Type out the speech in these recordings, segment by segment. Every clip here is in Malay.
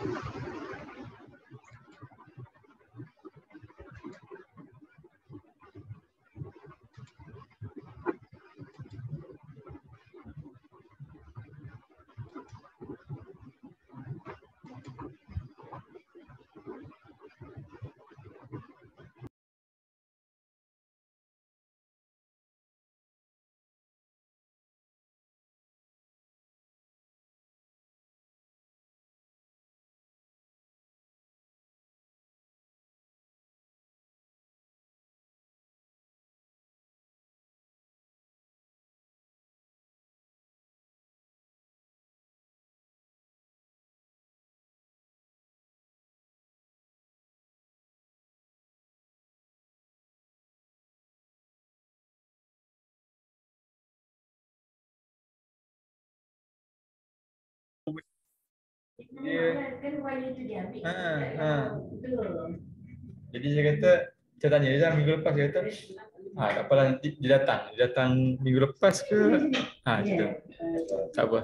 Jadi saya kata, saya tanya dia minggu lepas, dia kata, tak apalah nanti dia datang minggu lepas ke? Gitu. Tak apa.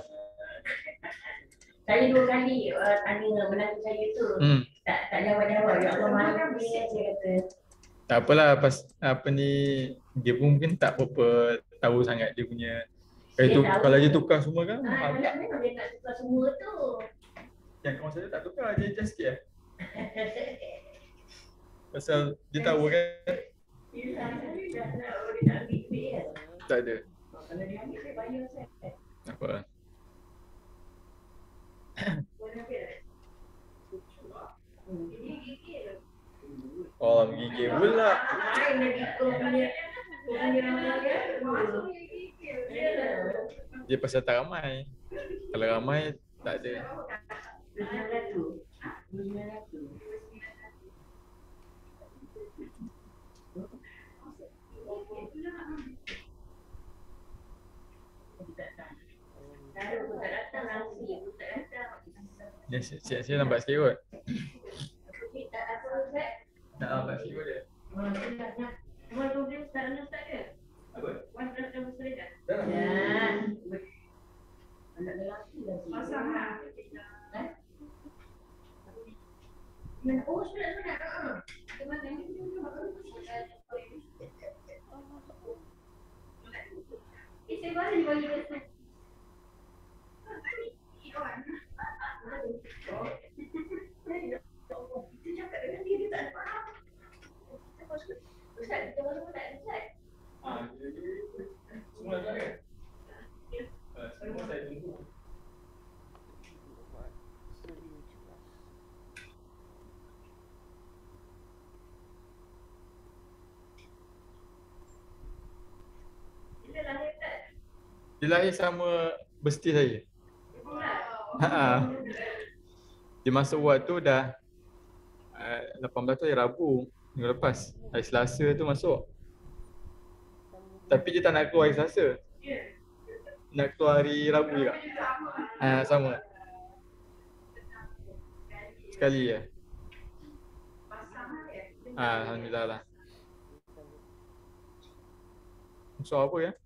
Saya 2 kali tanya menantu saya tu. Tak jawab-jawab. Ya Allah, mana dia kata. Tak apalah, dia pun mungkin tak apa tahu sangat dia punya. Kalau dia tukar semua kan mahal tak? Memang dia nak tukar semua tu. Yang kawan saya tak tukar, dia just sikit pasal dia tahu kan? Dia nak ambil duit kan? Tak ada. Kalau dia ambil, saya bayar saya. Tak apalah. Oh, menggigil pula. Dia pasal tak ramai. Kalau ramai, tak ada. Saya lambat sikit kot. Nak lambat sikit kot dia. Apa? Pasang lah. Oh, sebenarnya. Saya baru dibagi ke kita cakap dengan dia tak ada faham. Ustaz, kita baru tak ada Ustaz. Semua tak ada? Semua saya tunggu. Dia lahir sama bestie saya. Dia masuk ward tu dah 18 tu hari Rabu minggu lepas. Hari Selasa tu masuk. Tapi dia tak nak keluar hari Selasa. Nak keluar hari Rabu juga. Sama. Sekali je. Alhamdulillah lah. Musuh apa ya?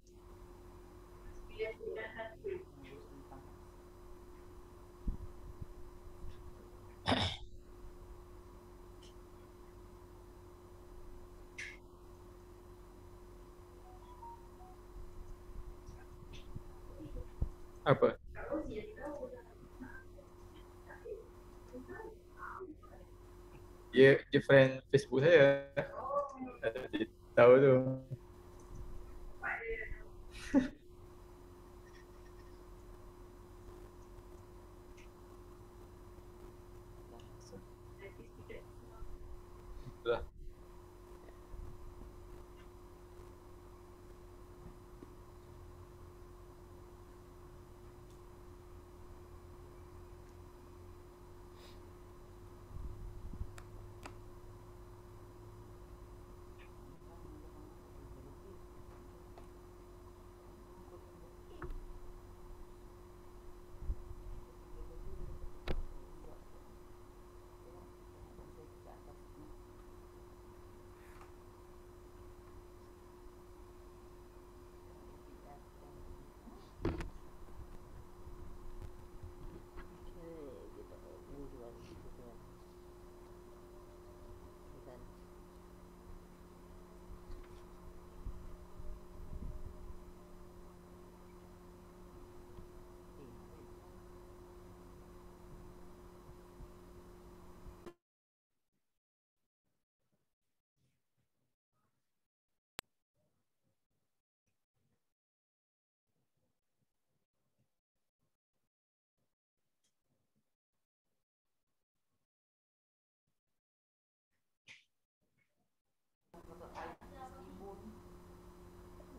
Apa? Dia friend Facebook saya. Dia tahu tu. Itulah.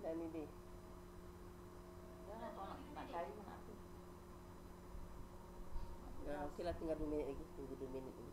dah ni dia. Okeylah, tinggal 2 minit lagi. Tunggu 2 minit lagi.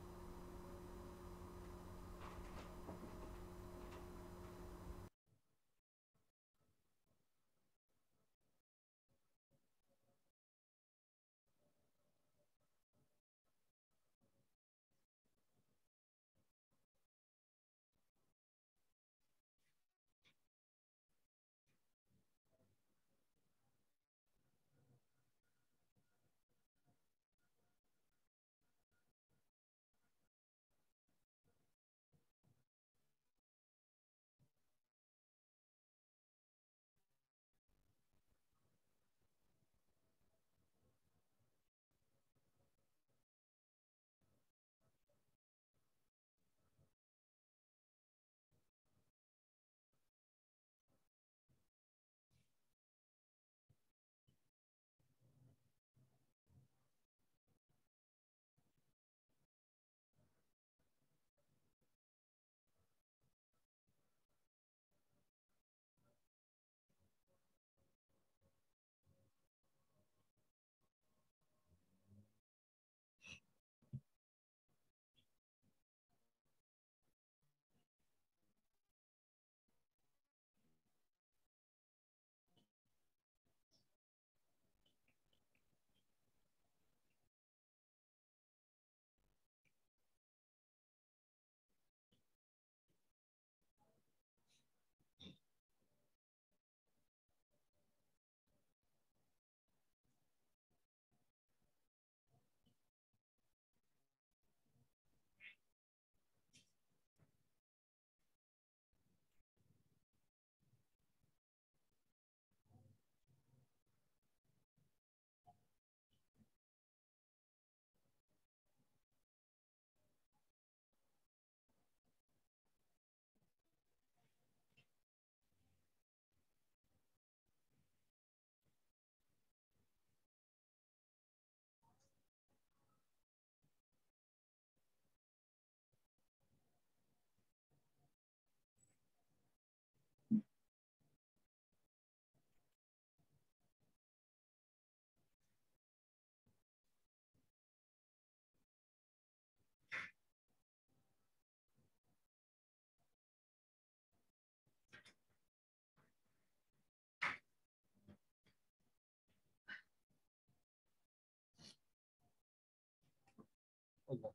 Allah.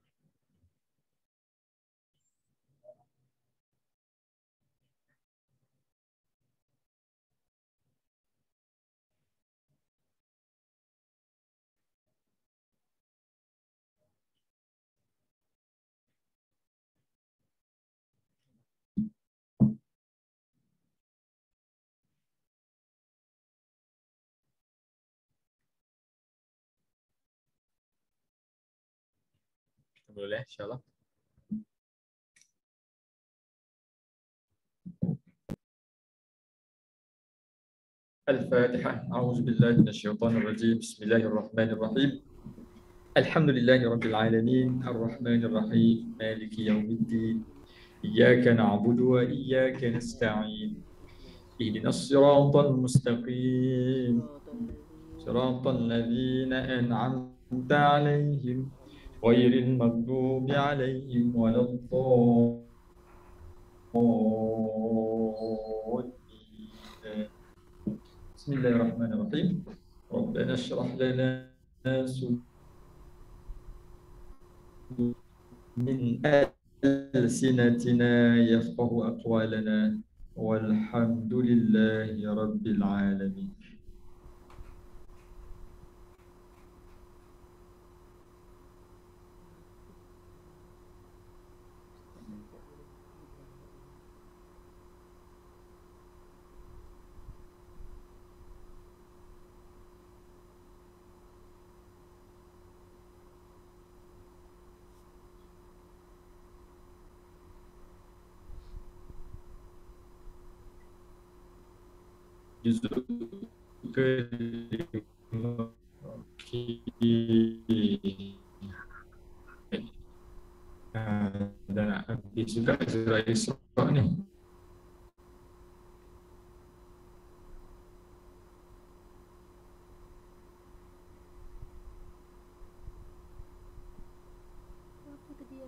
Boleh, insyaAllah. الفاتحة. أعوذ بالله من الشيطان الرجيم. بسم الله الرحمن الرحيم. الحمد لله رب العالمين الرحمن الرحيم مالك يوم الدين إياك نعبد وإياك نستعين اهدنا الصراط المستقيم صراط الذين أنعمت عليهم غير المغضوب عليهم ولا الضالين. بسم الله الرحمن الرحيم. ربنا اشرح لنا من ألسنتنا يفقه أقوالنا والحمد لله رب العالمين. Juzuk kelima. Dan nak habis juga surah Isra ni.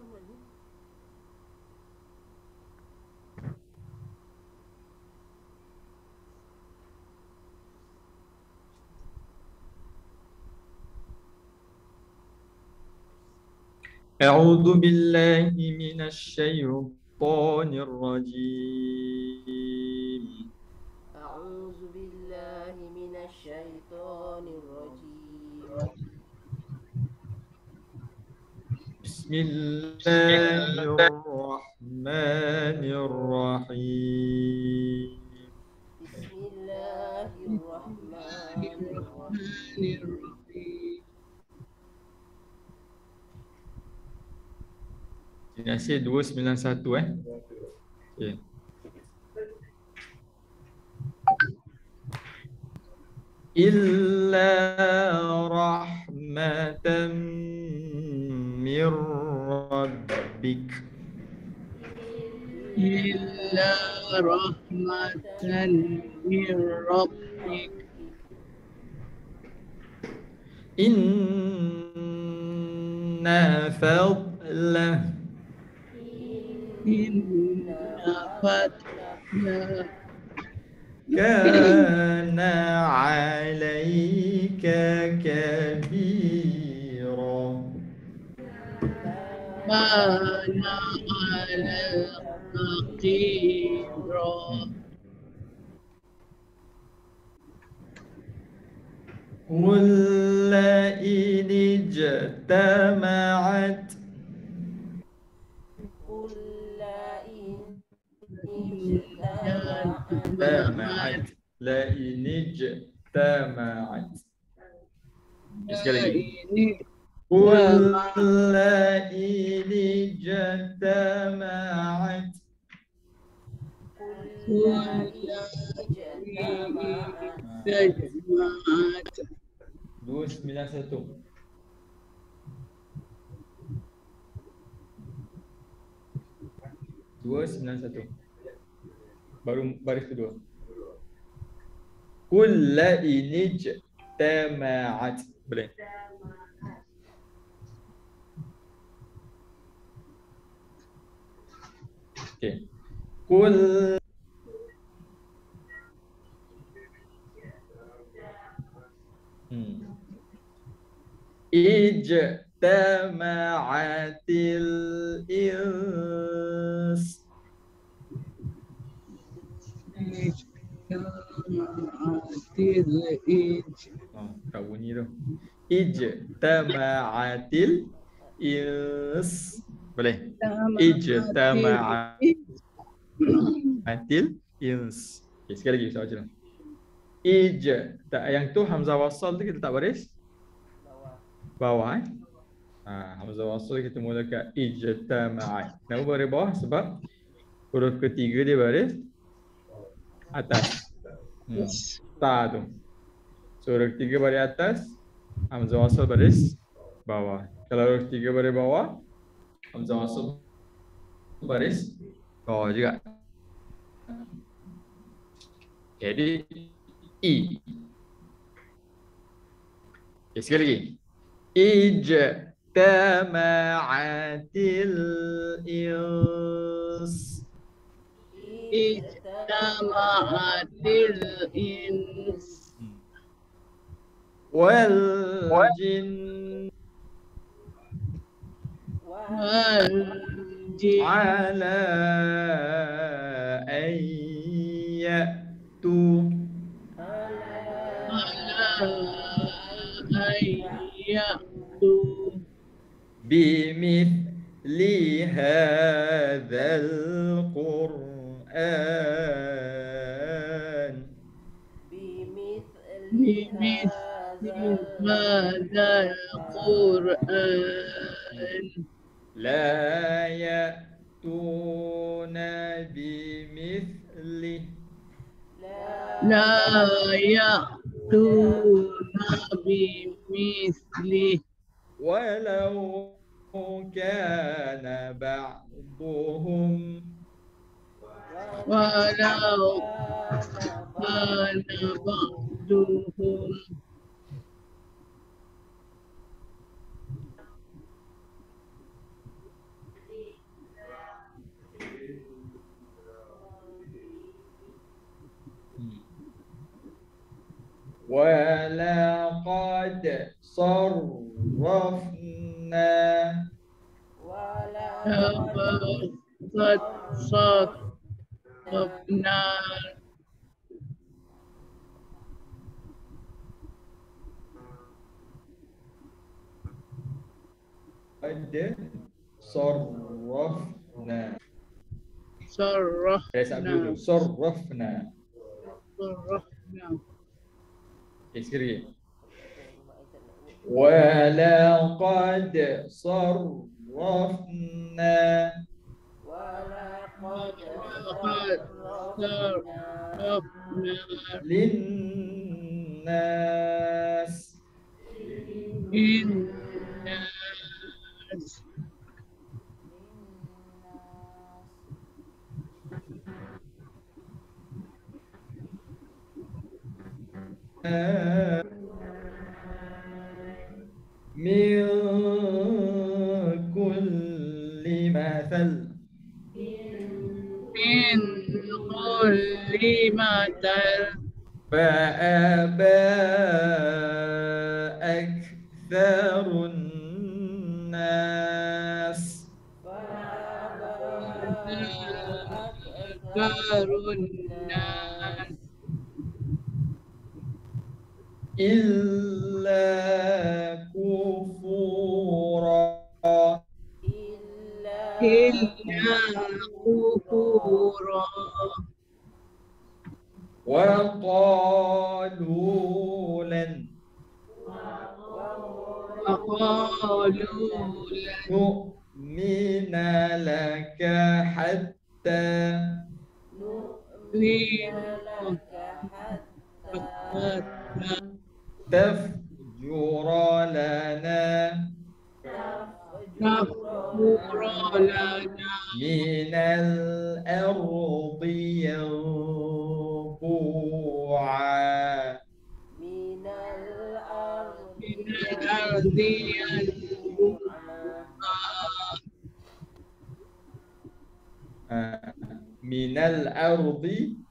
أعوذ بالله من الشيطان الرجيم. أعوذ بالله من الشيطان الرجيم. بسم الله الرحمن الرحيم. بسم الله الرحمن الرحيم. Nasi 291 Okay. Illa rahmatan min rabbik. إلا رحمة من ربك Inna fadlah إن فتحنا kana alayka kabira. كان على قديرا قل إن اجتمعت قل إن اجتمعت لئن اجتمعت sekali lagi. قل إن اجتمعت تجمعت 291 291 baru baris kedua. Kulla inijtama'at. Boleh. Okey. Kul Ijtama'atil ins. Tak bunyi tu. Ijtama'atil ins. Boleh. Ijtama'atil ins. Okay, sekali lagi saya baca dulu. Tak, yang tu hamzah wasal tu kita tak baris bawah hamzah wasal kita mula kat ijtama'at. Kenapa baris bawah? Sebab huruf ketiga dia baris atas. Ta tu. So huruf ketiga baris atas, hamzah wasal baris bawah. Kalau huruf ketiga baris bawah, hamzah wasal baris bawah juga. Jadi I. Okay, sekali lagi. Ijtama'atil ins. Ijtama'atil ins Wal jin wal jin ala ayyatu ayyatu bimithli hadzal Qur'an. بمثل هذا القرآن لا يأتون بمثله لا يأتون بمثله ولو كان بعضهم ولو كان بعضهم قد صرفنا Ada Sorrafna. Resa dulu. Sorrafna. Okay, sekali. Walaqad sarrafna linnas. من كل مثل فأبى أكثر الناس إلا كفورا وقالوا لن نؤمن لك حتى تفجر لنا من الأرض ينبوعا. من الأرض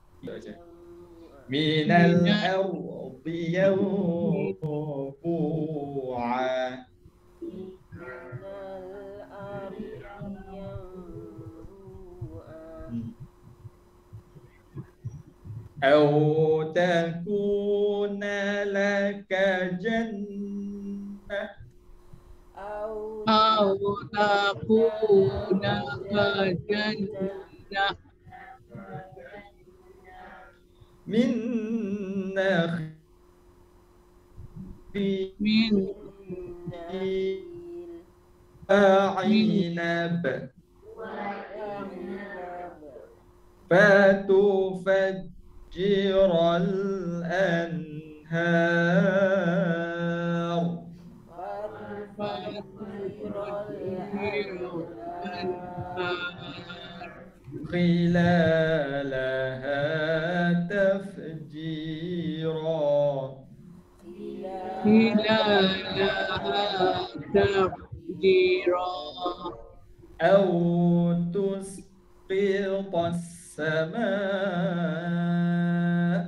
ينبوعا. أو تكون لك جنة من نخيل وعنب فتفجر الأنهار خلالها تفجيرا. أو تسقط السماء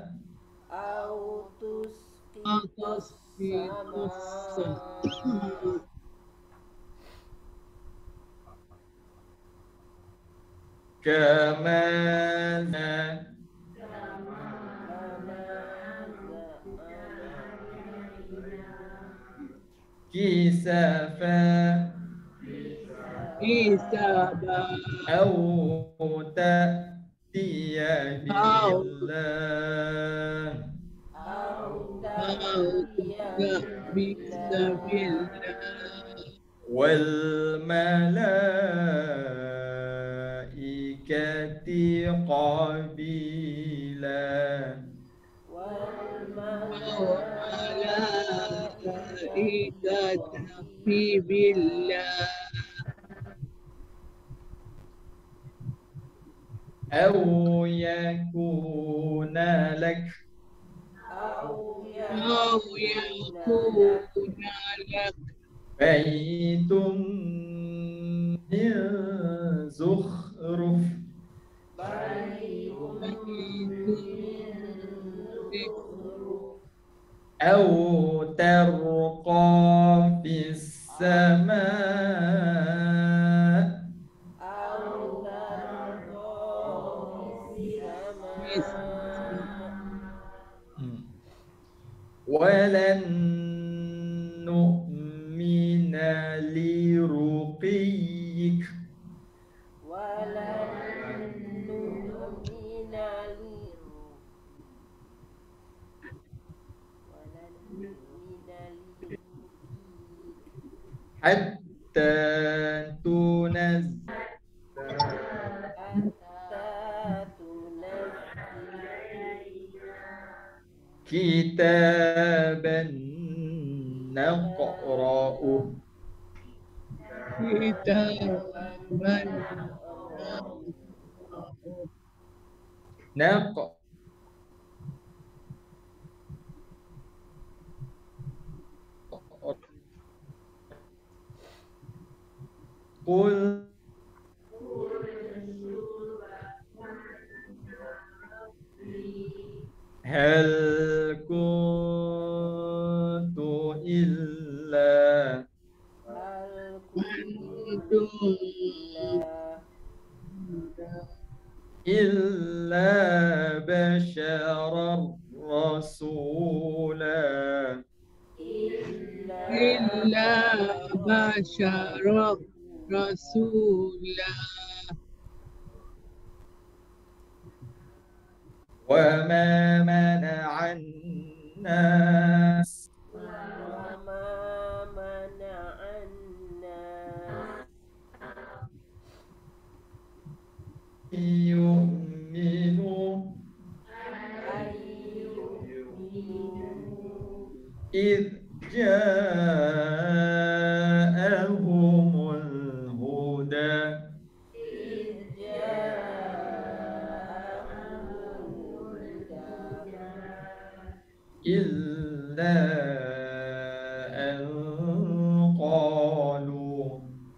كما كسفا أو تأتي بالله والملائكة قبيلا. أو يكون لك بيت من زخرف أو ترقى في السماء ولن نؤمن لرقيك حتى تنزل كتابا نقرأه قل هل كنت إلا بشرا رسولا وما منع الناس يؤمنوا إذ جاءهم الهدى إلا أن قالوا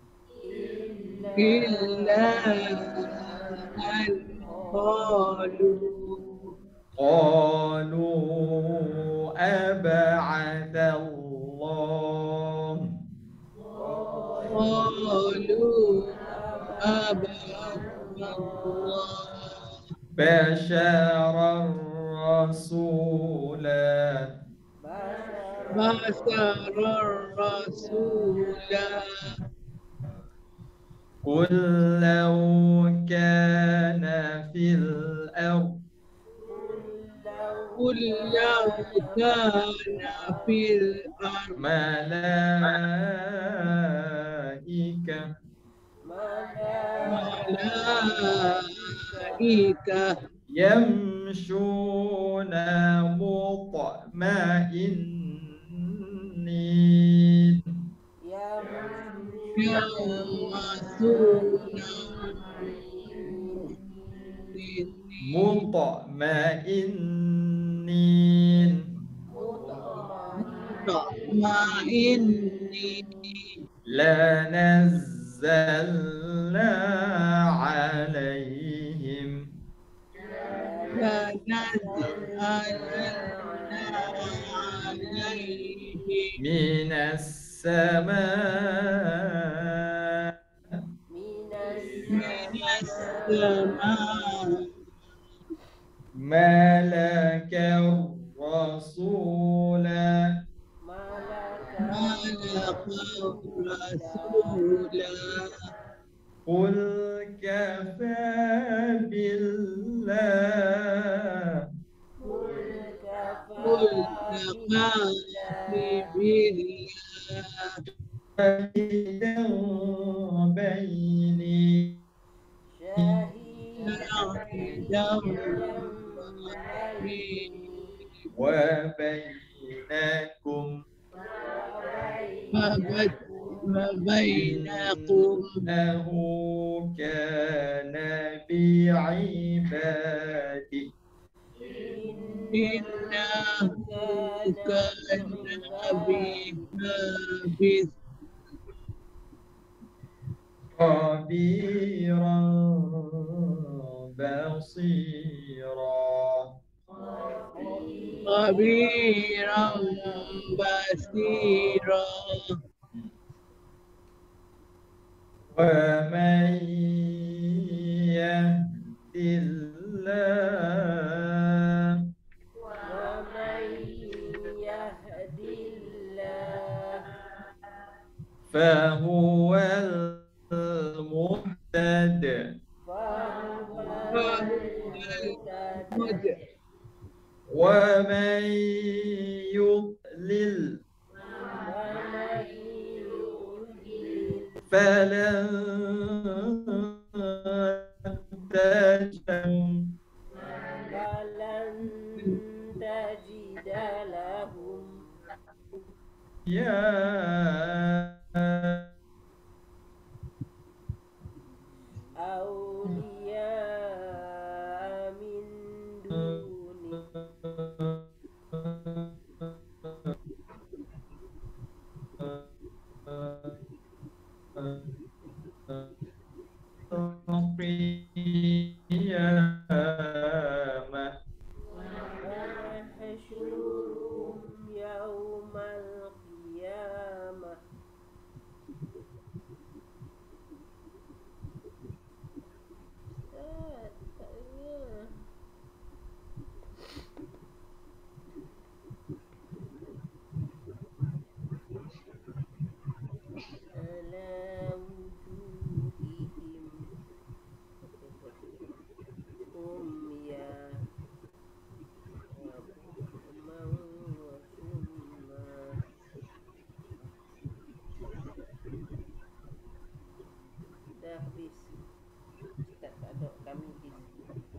أبعث الله بشرا رسولا قل لو كان في الأرض ملائكة يمشون مطمئنين لنزلنا عليهم من السماء ملكا رسولا قل كفى بالله شهيدا بيني وبينكم إنه كان بعبادي خبيرا بصيرا ومن يهد الله muhtad. فهو مد المهتد ومن يضلل ومن يضلل فلن تجد فلن تجد لهم يا أولياء من دونه القيامة ونحشرهم يوم القيامة على وجوههم عميا وبكما وصما dah habis. Ustaz tak ada kami di sini.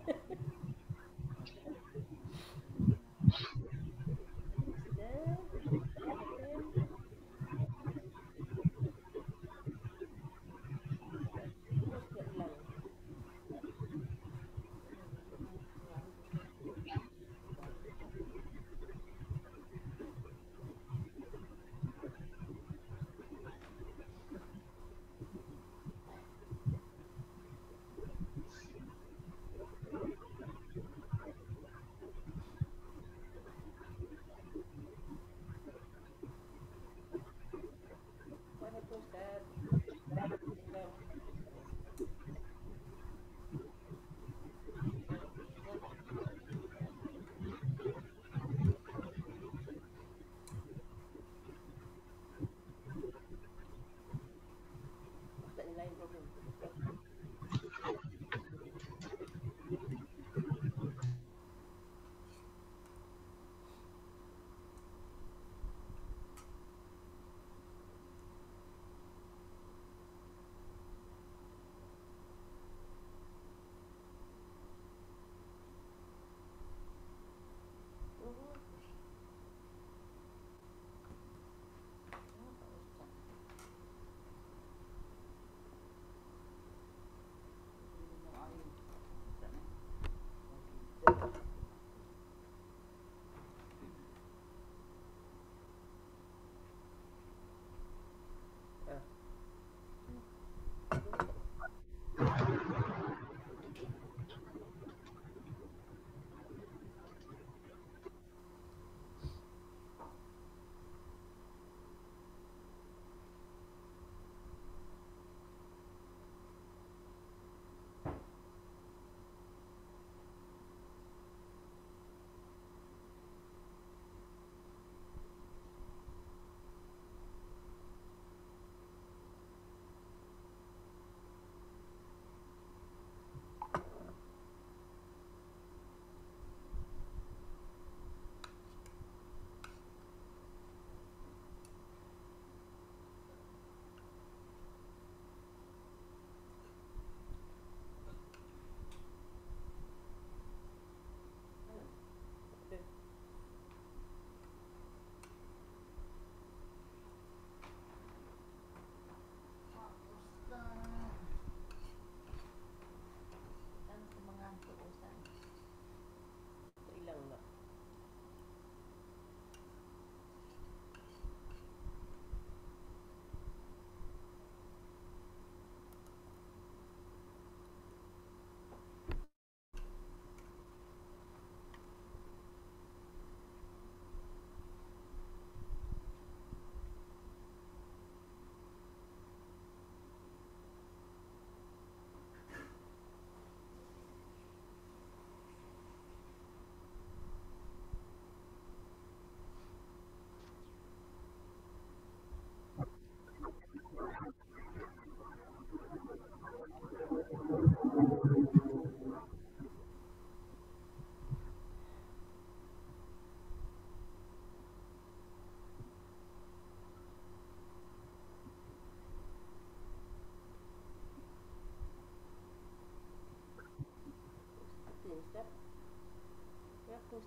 Dah. Terus nak hilang.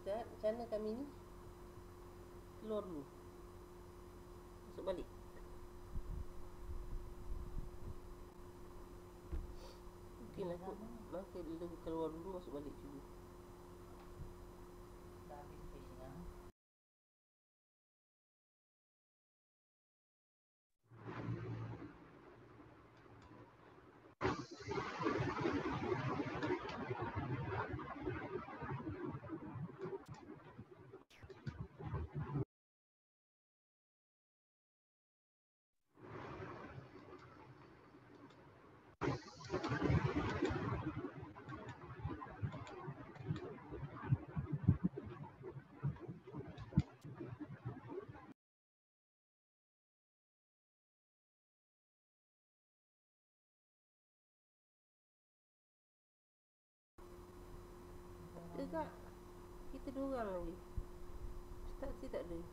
Ustaz, macam mana kami ni? Keluar dulu. Masuk balik. Mungkinlah kot. Maka dia keluar dulu, masuk balik dulu. Tak, kita 2 orang lagi. Ustaz saya tak ada.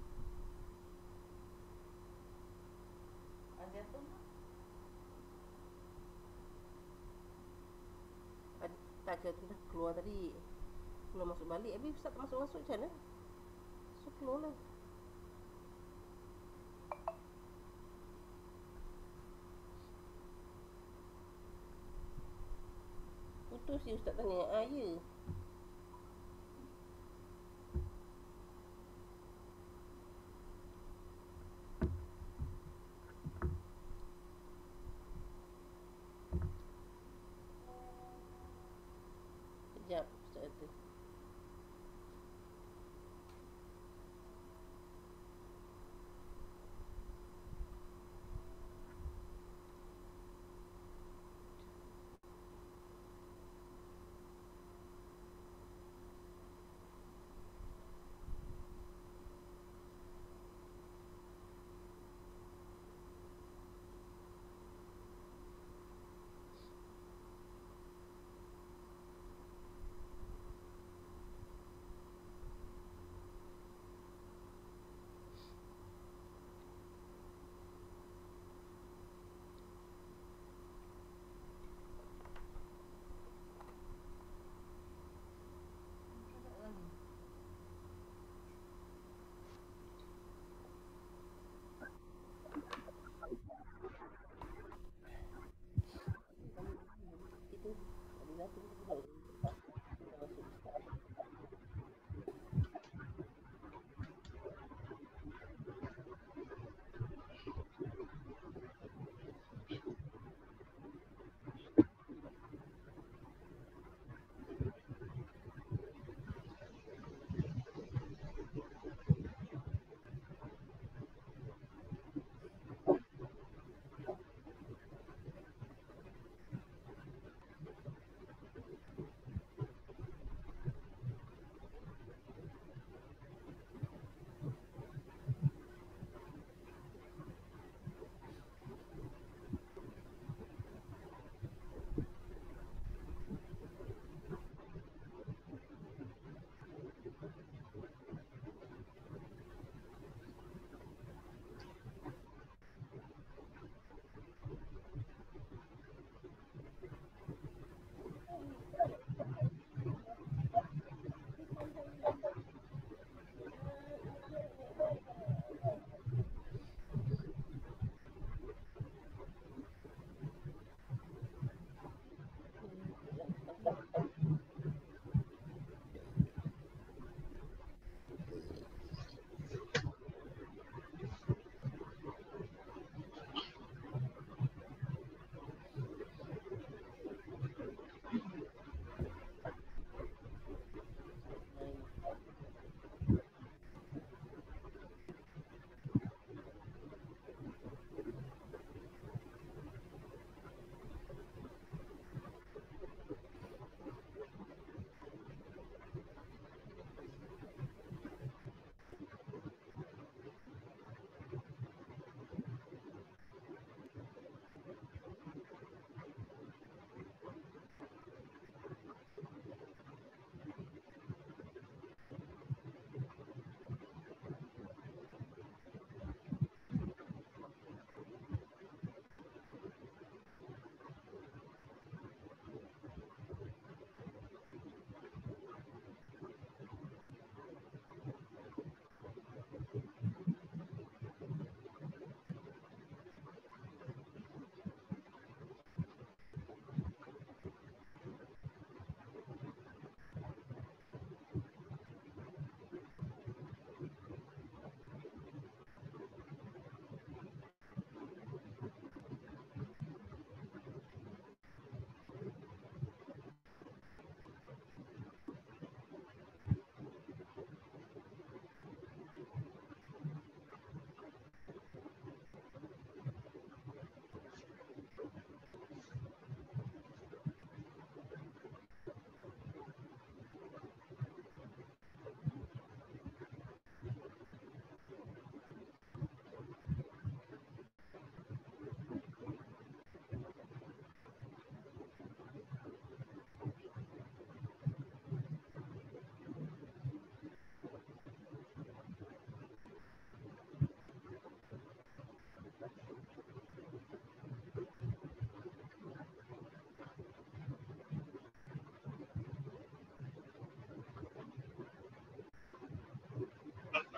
Ada tu? Tak, saya tu dah keluar tadi. Keluar masuk balik. Habis Ustaz tak masuk-masuk macam mana? So keluar lah. Putus je Ustaz tanya. Ya. Sekejap Ustaz kata.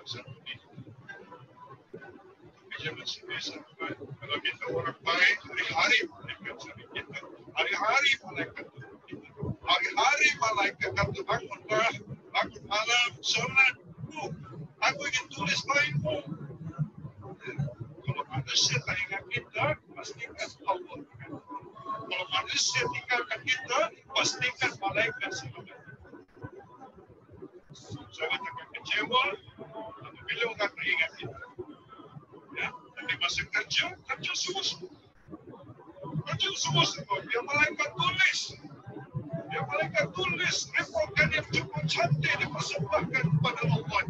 satu ni. Jangan sebesar kalau kita orang baik, hari-hari malaikat cari kita. Hari-hari malaikat tunggu kita. Hari-hari malaikat kata bangunlah, bangun malam, solat. Aku ingin tulis baikmu. Kalau manusia tak ingat kita, pastikan Allah. Kalau manusia tinggalkan kita, pastikan malaikat selamat. Jangan jangan kecewa apabila orang tak ingat kita. Ya, tapi masa kerja sungguh-sungguh. Kerja sungguh-sungguh. Biar malaikat tulis. Biar malaikat tulis reportan yang cukup cantik dipersembahkan kepada Allah.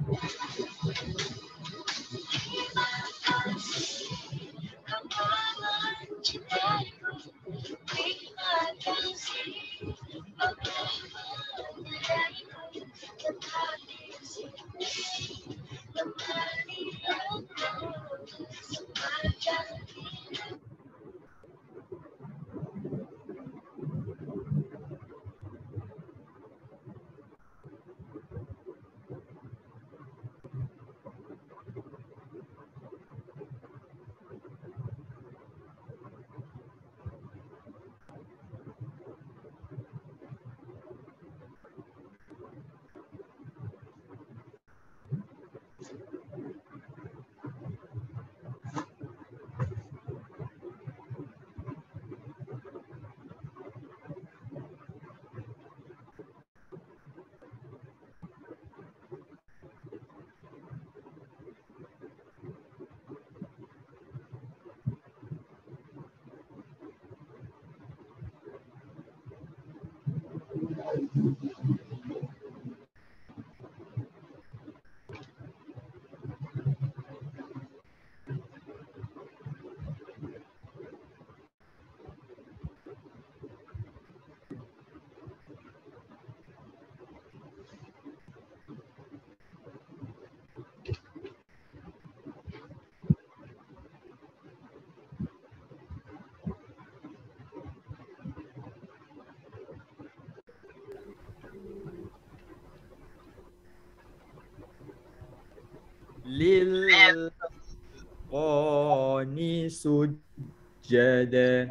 Lil-Qani sujada.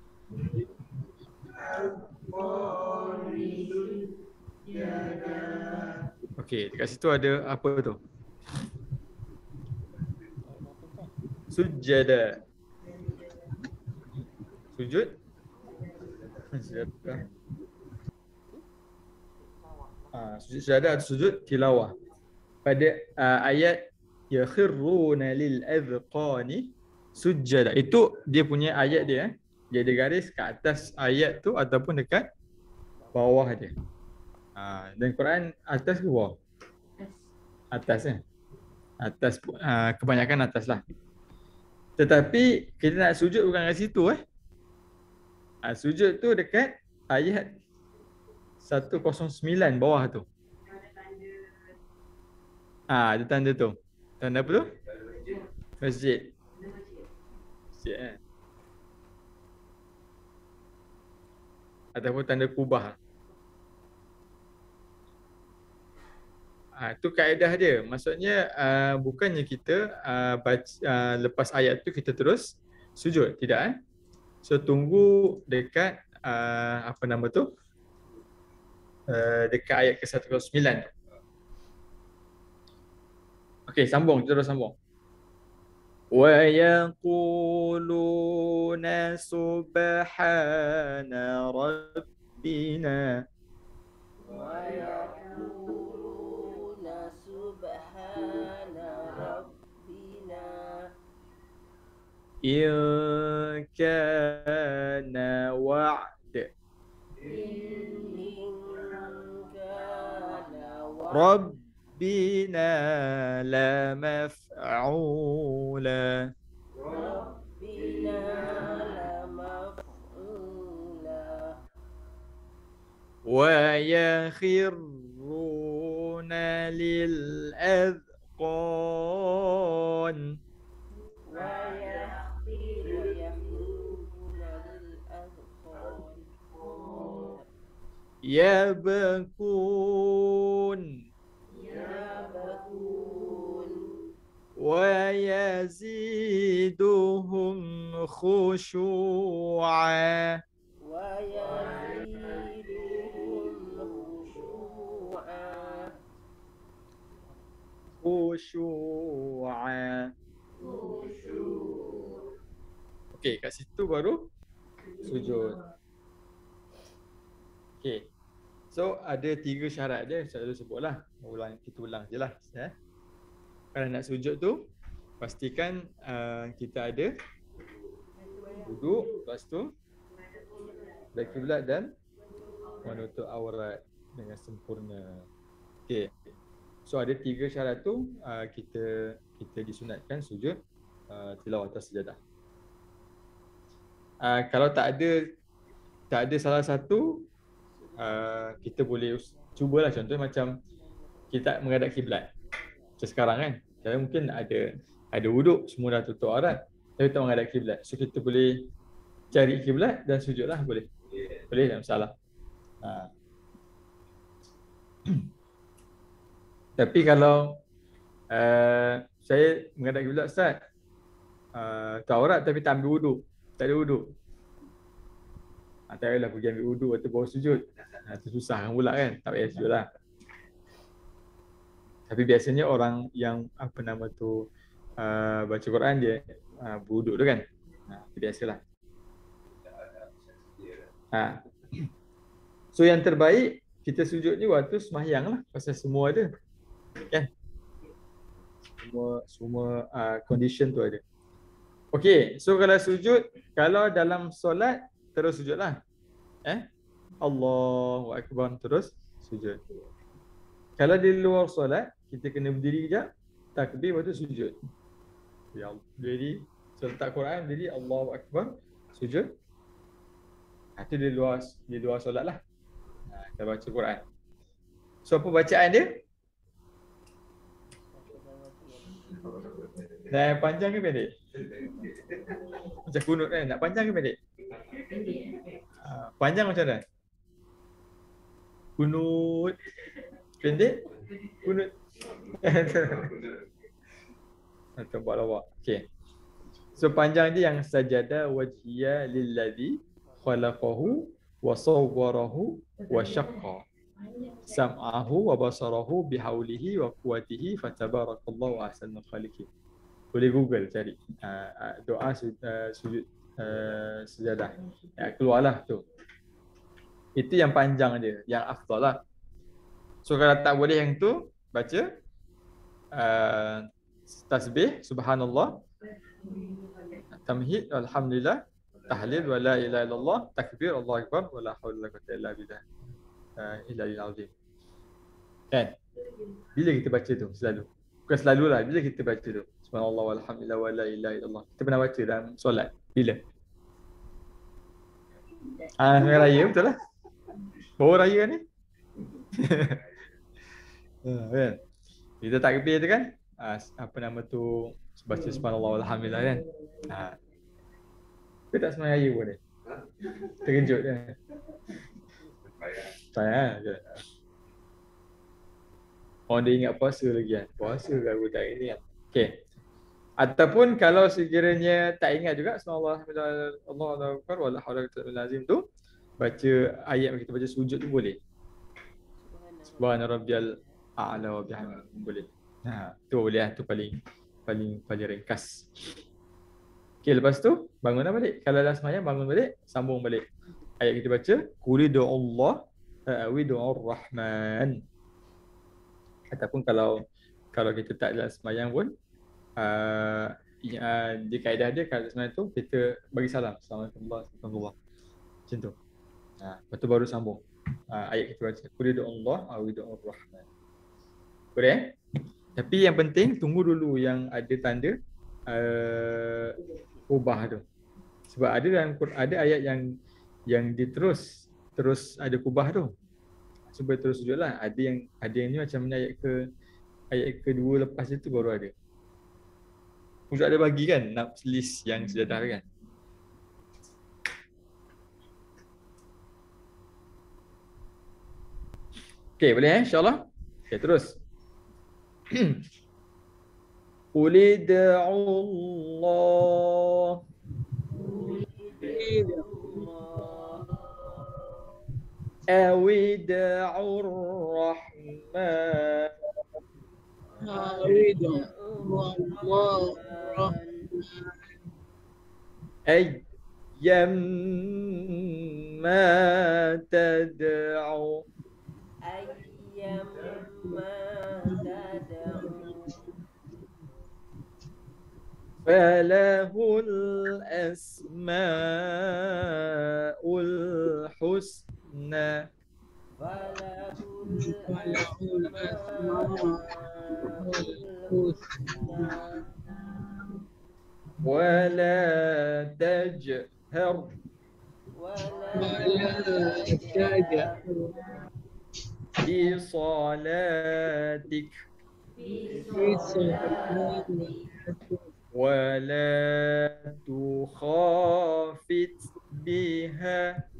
Okey, dekat situ ada apa tu? Sujada. Sujud? Sujud. Sujud syahadah atau sujud tilawah. Pada ayat yakhirruna lil adqani sujada. Itu dia punya ayat dia. Dia ada garis kat atas ayat tu ataupun dekat bawah dia. Dan Quran atas ke bawah? Atas kan? Atas, kebanyakan atas lah. Tetapi kita nak sujud bukan kat situ sujud tu dekat ayat 109 bawah tu. Ada tanda tu. Tanda apa tu? Masjid. Masjid kan? Ataupun tanda kubah. Itu kaedah dia. Maksudnya bukannya kita lepas ayat tu kita terus sujud. Tidak So tunggu dekat apa nama tu? Dekat ayat ke-109 tu. Okey, sambung. Kita terus sambung. Wa yaquluna subhana rabbina. Wa yaquluna subhana rabbina. In kana wa'd. Rabbina la maf'ula. Rabbina la maf'ula. Wa yakhirruna lil adqan. Wa yakhirruna lil adqan. Yabkun. Yabkun. ويزيدهم خشوعا خشوعا. Okey, kat situ baru sujud. Okey. So ada 3 syarat dia, saya dulu sebutlah. Kita ulang je lah. Kalau nak sujud tu, pastikan kita ada duduk, lepas tu dari kiblat dan menutup aurat dengan sempurna. Okey. So ada 3 syarat tu, kita disunatkan sujud tilawah atas sajadah. Kalau tak ada salah satu, kita boleh cubalah, contoh macam kita menghadap kiblat. Macam sekarang kan, saya mungkin ada wuduk, semua dah tutup aurat, tapi tak menghadap kiblat. So kita boleh cari kiblat dan sujudlah, boleh. Boleh, tak masalah. Tapi kalau saya menghadap kiblat Ustaz, tak aurat tapi tak ambil wuduk, tak ada wuduk, tak payahlah pergi ambil wuduk atau bawa sujud. Itu susah pula kan, tak payah sujud lah. Tapi biasanya orang yang baca Quran dia berwuduk tu kan, biasalah. So yang terbaik kita sujud ni waktu sembahyang lah, pasal semua ada kan, semua condition tu ada. Okey, so kalau sujud, kalau dalam solat terus sujudlah. Allahu Akbar terus sujud. Kalau di luar solat, kita kena berdiri kejap, takbir, lepas tu sujud. Ya Allah, jadi solat Quran, jadi Allahu Akbar, sujud. Itu di luar solat lah. Kita baca Quran. So apa bacaan dia? Dah panjang ke pendek? Macam kunut kan, nak panjang ke pendek? Panjang macam mana? Kunut. Pendek? Kunut. Atau buat lawak. Okay. So panjang dia yang sajada wajhiya lilladhi khalaqahu wa sawwarahu wa syaqqa sam'ahu wa basarahu bihaulihi wa quwwatihi fatabarakallahu ahsanul khaliqin. Boleh Google cari doa sujud sejadah. Keluarlah tu. Itu yang panjang dia, yang afdal lah. So kalau tak boleh yang tu, baca tasbih, subhanallah, tamhid, alhamdulillah, tahlil, wa la ilaha illallah, takbir, Allahu akbar, wa la haula wa la quwwata illa billah. Illahil azim. Kan? Bila kita baca tu selalu? Bukan selalu lah, bila kita baca tu? Subhanallah walhamdulillah wa la ilaha illallah. Kita pernah baca dalam solat. Bila? Hari raya betul lah. Bawa raya ni. Kan? Kita takbir tu kan? Apa nama tu? Baca subhanallah walhamdulillah kan? Kita tak sembahyang raya pun ni. Terkejut kan? Sayang je. Orang dia ingat puasa lagi kan? Puasa ke aku tak ini kan? Okay. Ataupun kalau sekiranya tak ingat juga subhanallah Allahu akbar wala haula wala quwwata illa billah tu, baca ayat yang kita baca sujud tu boleh. Subhana rabbiyal a'la wa bihamdihi boleh. Tu boleh lah, tu paling ringkas. Okay, lepas tu bangunlah balik. Kalau dah sembahyang bangun balik, sambung balik. Ayat kita baca qul Allah a'udzu'ur rahman. Ataupun kalau kita tak dalam sembahyang pun, di kaedah dia kalau sembahyang tu kita bagi salam, Assalamualaikum. Macam tu. Lepas tu baru sambung. Ayat kita baca qul Allah a'udzu'ur rahman. Boleh? Tapi yang penting tunggu dulu yang ada tanda ubah tu. Sebab ada dalam ada ayat yang dia terus ada kubah tu. Cuba terus sujudlah. Ada yang ni macam ni ayat kedua lepas itu baru ada. Mungkin ada bagi kan nak list yang sejadah kan. Okey, boleh insya-Allah. Okey, terus. قل ادعوا الله أو ادعوا الرحمن أريد الله أيما تدعوا فله الأسماء الحسنى ولا تجهر بصلاتك ولا تخافت بها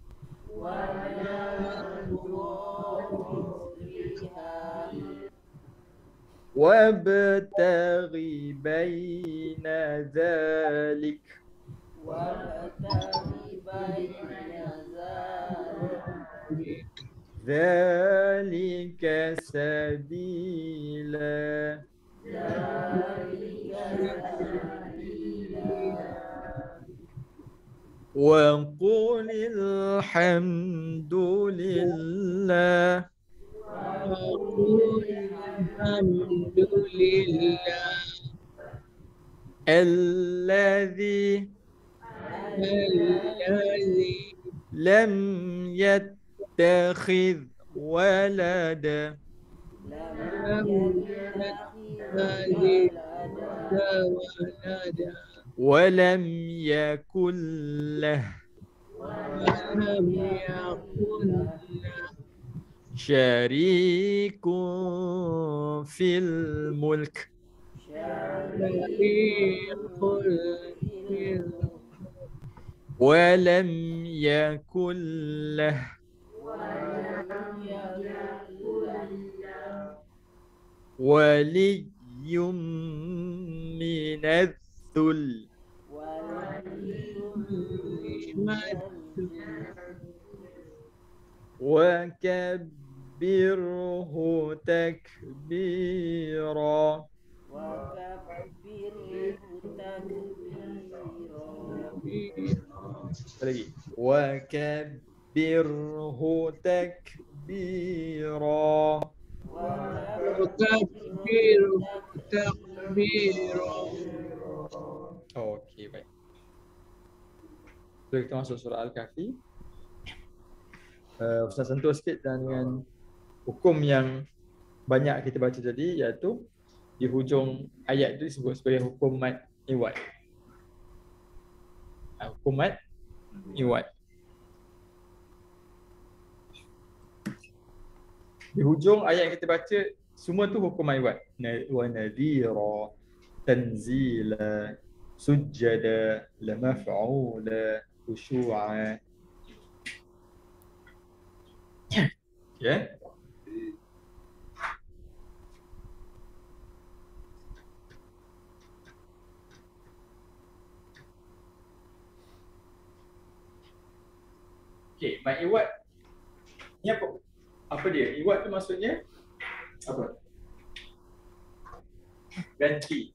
وابتغ بين ذلك ذلك سبيلا وقل الحمد لله الحمد لله الذي لم يتخذ ولدا ولم يكن له شريك في الملك ولم يكن له ولي من الذل وكبره تكبيرا lagi وكبره تكبيرا Okey, baik. So, kita masuk surah Al-Kahfi. Ustaz sentuh sikit dengan hukum yang banyak kita baca tadi, iaitu di hujung ayat itu disebut sebagai hukum mad iwad. Hukum mad iwad. Di hujung ayat yang kita baca, semua tu hukum iwad. Wa nadhira, tanzila, sujjada, lamaf'ula, khushu'a. Okay. Okay, mad iwad ni apa? Apa dia? Iwad tu maksudnya apa? Ganti.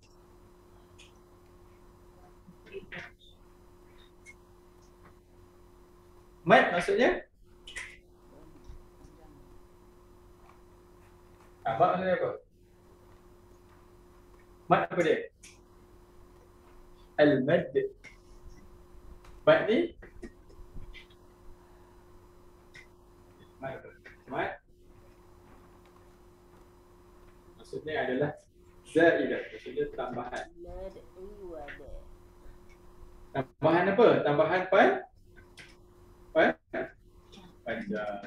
Mad maksudnya? Mad maksudnya apa? Mad apa dia? Al-mad. Mad ni? Mad apa? Mad maksudnya adalah zaidah, maksudnya tambahan. Tambahan apa? Tambahan panjang.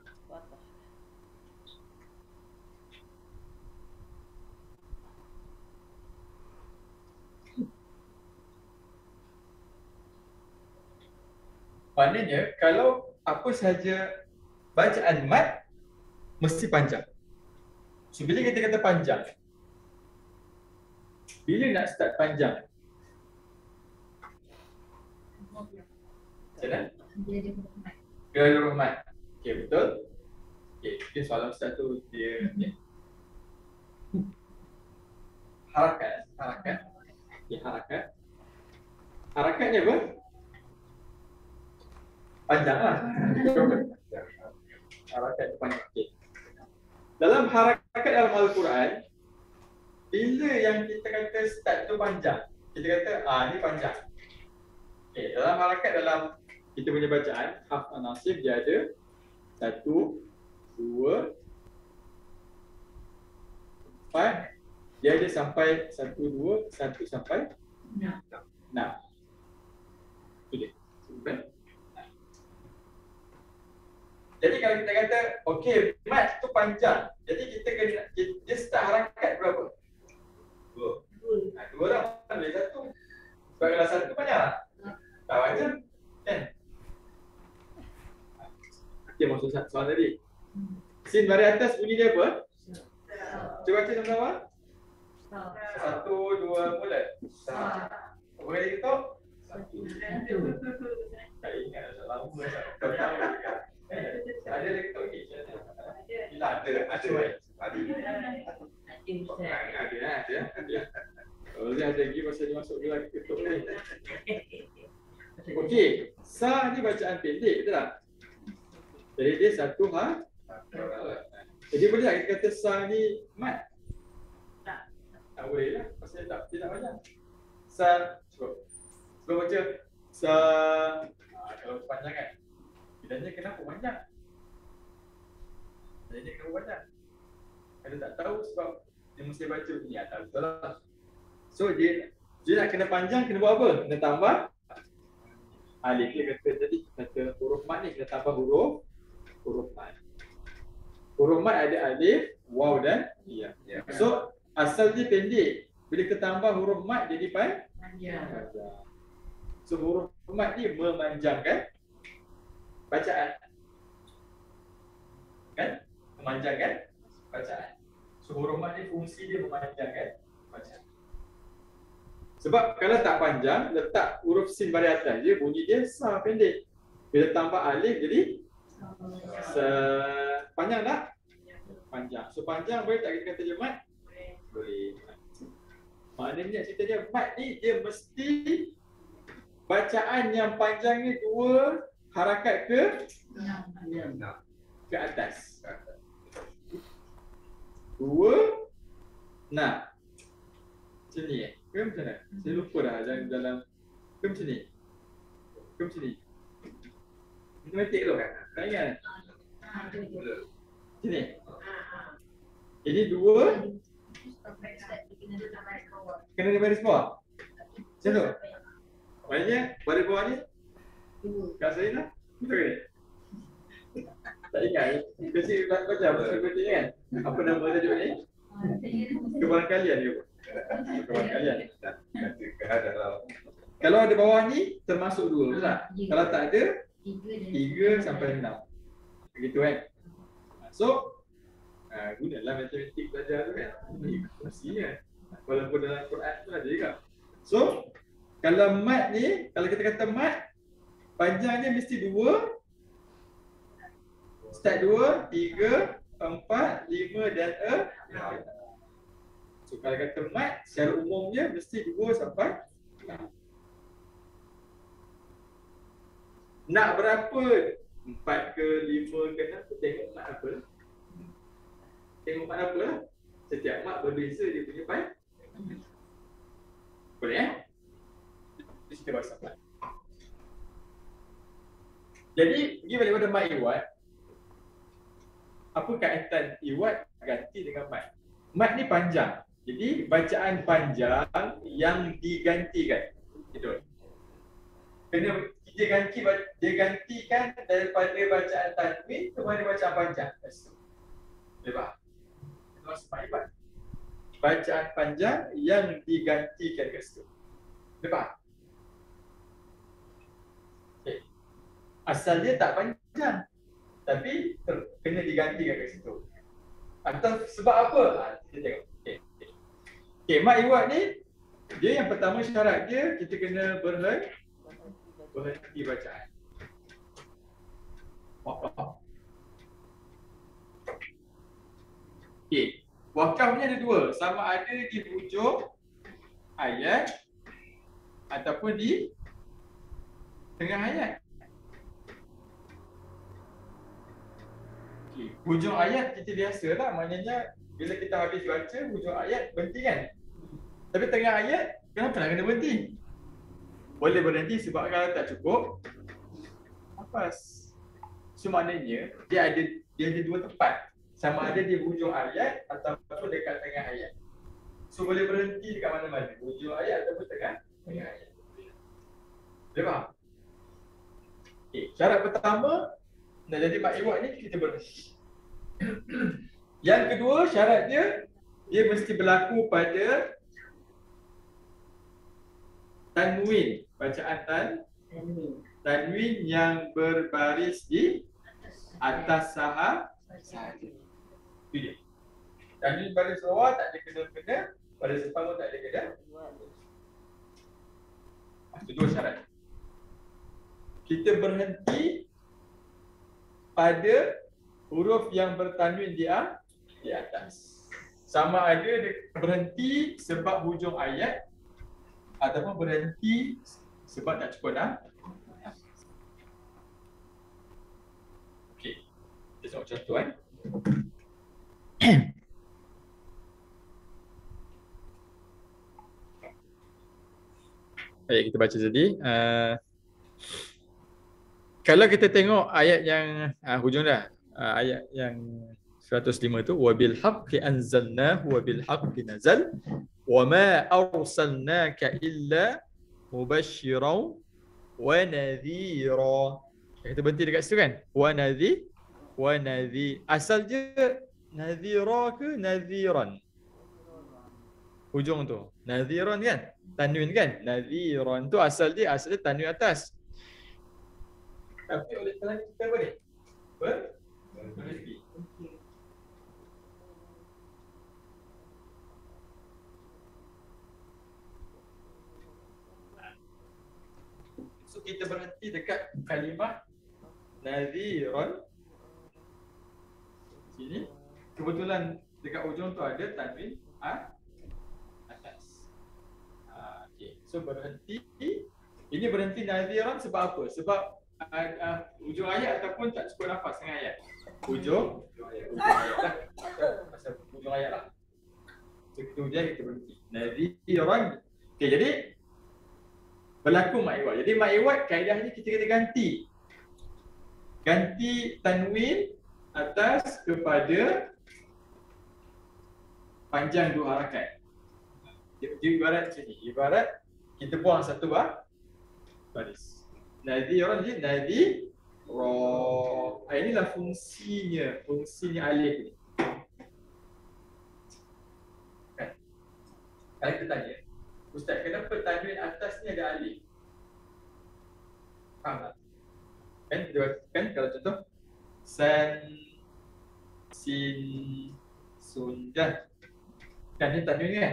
Maknanya kalau apa sahaja bacaan mad mesti panjang. So bila kita kata panjang, Bila nak start panjang? Macam mana? Bila ada rahmat. Okey, betul? Okey, dia soalan ustaz tu dia harakat. Okey, harakat. Harakat ni apa? Panjang lah. Harakat panjang. Okey. Dalam harakat dalam Al-Quran, bila yang kita kata start tu panjang, kita kata ni panjang. Okey, dalam harakat dalam kita punya bacaan haf an-nasib dia ada 1, 2, 4. Dia ada sampai 1, 2, 1 sampai 6. Itu dia. Simpan. Jadi kalau kita kata okey, mat tu panjang. Jadi kita kena dia start harakat berapa? 2. 2 dah boleh 1. Sebab kalau 1 panjang tak panjang kan? Okey, maksud soalan tadi. Sin baris atas bunyi dia apa? Cuba baca sama-sama. 1, 2, mula. Apa kali kita? 1. Tak ingat dah lama dah. Kau tahu kan? Ada lagi tak lagi? Bila ada. Ada. Kalau dia ada lagi pasal dia masuk ke lagi ketuk ni. Okey, sa ni bacaan pendek, betul tak? Jadi dia 1 Jadi boleh tak kita kata sa ni mat? Tak boleh lah, pasal tidak banyak. Sa, cuba baca sa. Kalau panjang kan? Bilanya kenapa panjang? Bilanya kenapa panjang? Kalau tak tahu sebab dia mesti baca ni, tak betul lah. So dia nak kena panjang, kena buat apa? Kena tambah alif. Dia kata huruf mat ni kena tambah huruf mat. Huruf mat ada alif, waw dan ya. So asal dia pendek. Bila kita tambah huruf mat jadi panjang. So huruf mat ni memanjangkan bacaan. Kan? Memanjangkan bacaan. So huruf mat ni fungsi dia memanjangkan bacaan. Sebab kalau tak panjang, letak huruf sin baris atas je, bunyi dia sa pendek. Bila tambah alif jadi panjang tak? Panjang. So panjang boleh tak kita kata je mat? Boleh. Maknanya cerita dia mat ni dia mesti bacaan yang panjang ni 2 harakat ke atas. 2 nak. Macam ni ke macam mana? Saya lupa dah dalam ke macam ni. Ke macam ni. Matematik tu kan? Tak ingat kan? Macam ni. Jadi 2 kena di baris bawah. Macam tu. Maknanya baris bawah ni kat saya lah. Betul ke? Tak ingat. Kecil baca betul kan? Apa nama tajuk ni? Kebarangkalian ke apa? Kebarangkalian. Kalau ada bawah ni termasuk 2, betul tak? Kalau tak ada 3 sampai 6. Begitu kan? So gunalah matematik belajar tu kan. Mestinya. Walaupun dalam Quran tu ada juga. So kalau mat ni, kalau kita kata mat, panjangnya mesti 2. Start 2, 3, 4, 5 dan 6. So kalau kata mat, secara umumnya mesti 2 sampai 6. Nak berapa? 4 ke 5 ke 6 tu tengok mat apa lah. Tengok mat apa lah. Setiap mat berbeza dia punya mat. Boleh Itu cerita bahasa mat. Jadi pergi balik pada mat iwat. Apa kaitan iwat ganti dengan mat? Mat ni panjang. Jadi bacaan panjang yang digantikan. Betul. Kena dia gantikan daripada bacaan tanwin kepada bacaan panjang. Lepas. Itu maksud mat iwat. Bacaan panjang yang digantikan kat situ. Lepas. Okay. Asal dia tak panjang. Tapi kena digantikan kat situ. Atau sebab apa? Kita tengok. Okay, mat iwat ni Dia yang pertama syarat dia kita kena berhenti bacaan. Wakaf. Okey, wakaf ni ada dua, sama ada di hujung ayat ataupun di tengah ayat. Okey, hujung ayat kita biasalah, maknanya bila kita habis baca hujung ayat berhenti kan. Tapi tengah ayat kenapa nak kena berhenti? Boleh berhenti sebab kalau tak cukup nafas. So maknanya dia ada dua tempat. Sama ada di hujung ayat ataupun dekat tengah ayat. So boleh berhenti dekat mana-mana, hujung ayat ataupun tengah ayat. Boleh faham? Okay, syarat pertama nak jadi mak iwat ni kita berhenti. Yang kedua syarat dia mesti berlaku pada tanwin, bacaan tanwin yang berbaris di atas sahaja. Itu dia. Tanwin baris bawah tak ada kena-kena, baris depan pun tak ada kena. Itu dua syarat. Kita berhenti pada huruf yang bertanwin di atas. Sama ada berhenti sebab hujung ayat ataupun berhenti sebab tak cukup dah. Okey. Kita tengok contoh Baik, kita baca tadi. Kalau kita tengok ayat yang hujung dah, ayat yang 105 tu, wabil haqqi anzalnahu wabil haqqi nazal wa ma arsalnaka illa mubasysyiran wa nadhira. Kita berhenti dekat situ kan? Wa nadhi. Asal je nadhira ke nadhiran? Hujung tu. Nadhiran kan? Tanwin kan? Nadhiran tu asal dia tanwin atas. Tapi oleh kerana kita boleh berhenti. So kita berhenti dekat kalimah nadhiran. Sini kebetulan dekat ujung tu ada tanwin atas. Okey. So berhenti. Ini berhenti nadhiran sebab apa? Sebab hujung ayat ataupun tak cukup nafas tengah ayat. Hujung ayat lah. Pasal hujung ayat lah. So kemudian kita berhenti. Nadhiran. Okey, jadi berlaku mak iwat. Jadi mak iwat kaedahnya kita kena ganti. Ganti tanwin atas kepada panjang dua harakat. Dia ibarat macam ni. Ibarat kita buang satu baris. Nadhiran je nadhira. Inilah fungsinya alif ni. Kan? Kalau kita tanya, Ustaz, kenapa tanwin atas ni ada alif? Faham tak? Kan kalau contoh san, sin, sun, kan? Kan ni tanwin kan?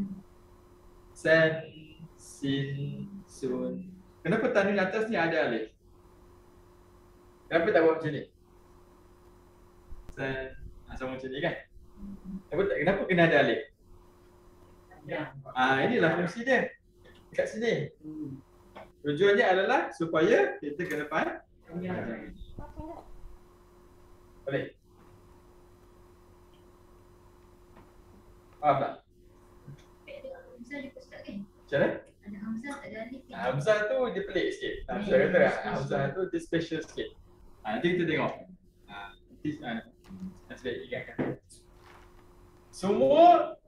San, sin, sun. Kenapa tanwin atas ni ada alif? Kenapa tak buat macam ni? San, sama macam ni kan? Kenapa kena ada alif? Inilah fungsi dia. Dekat sini. Tujuannya adalah supaya kita kena faham. Boleh? Faham tak? Macam mana? Ada Hamzah, tak ada alif. Hamzah tu dia pelik sikit. Hamzah kata Hamzah tu dia special sikit. Nanti kita tengok. Nanti saya ingatkan. Semua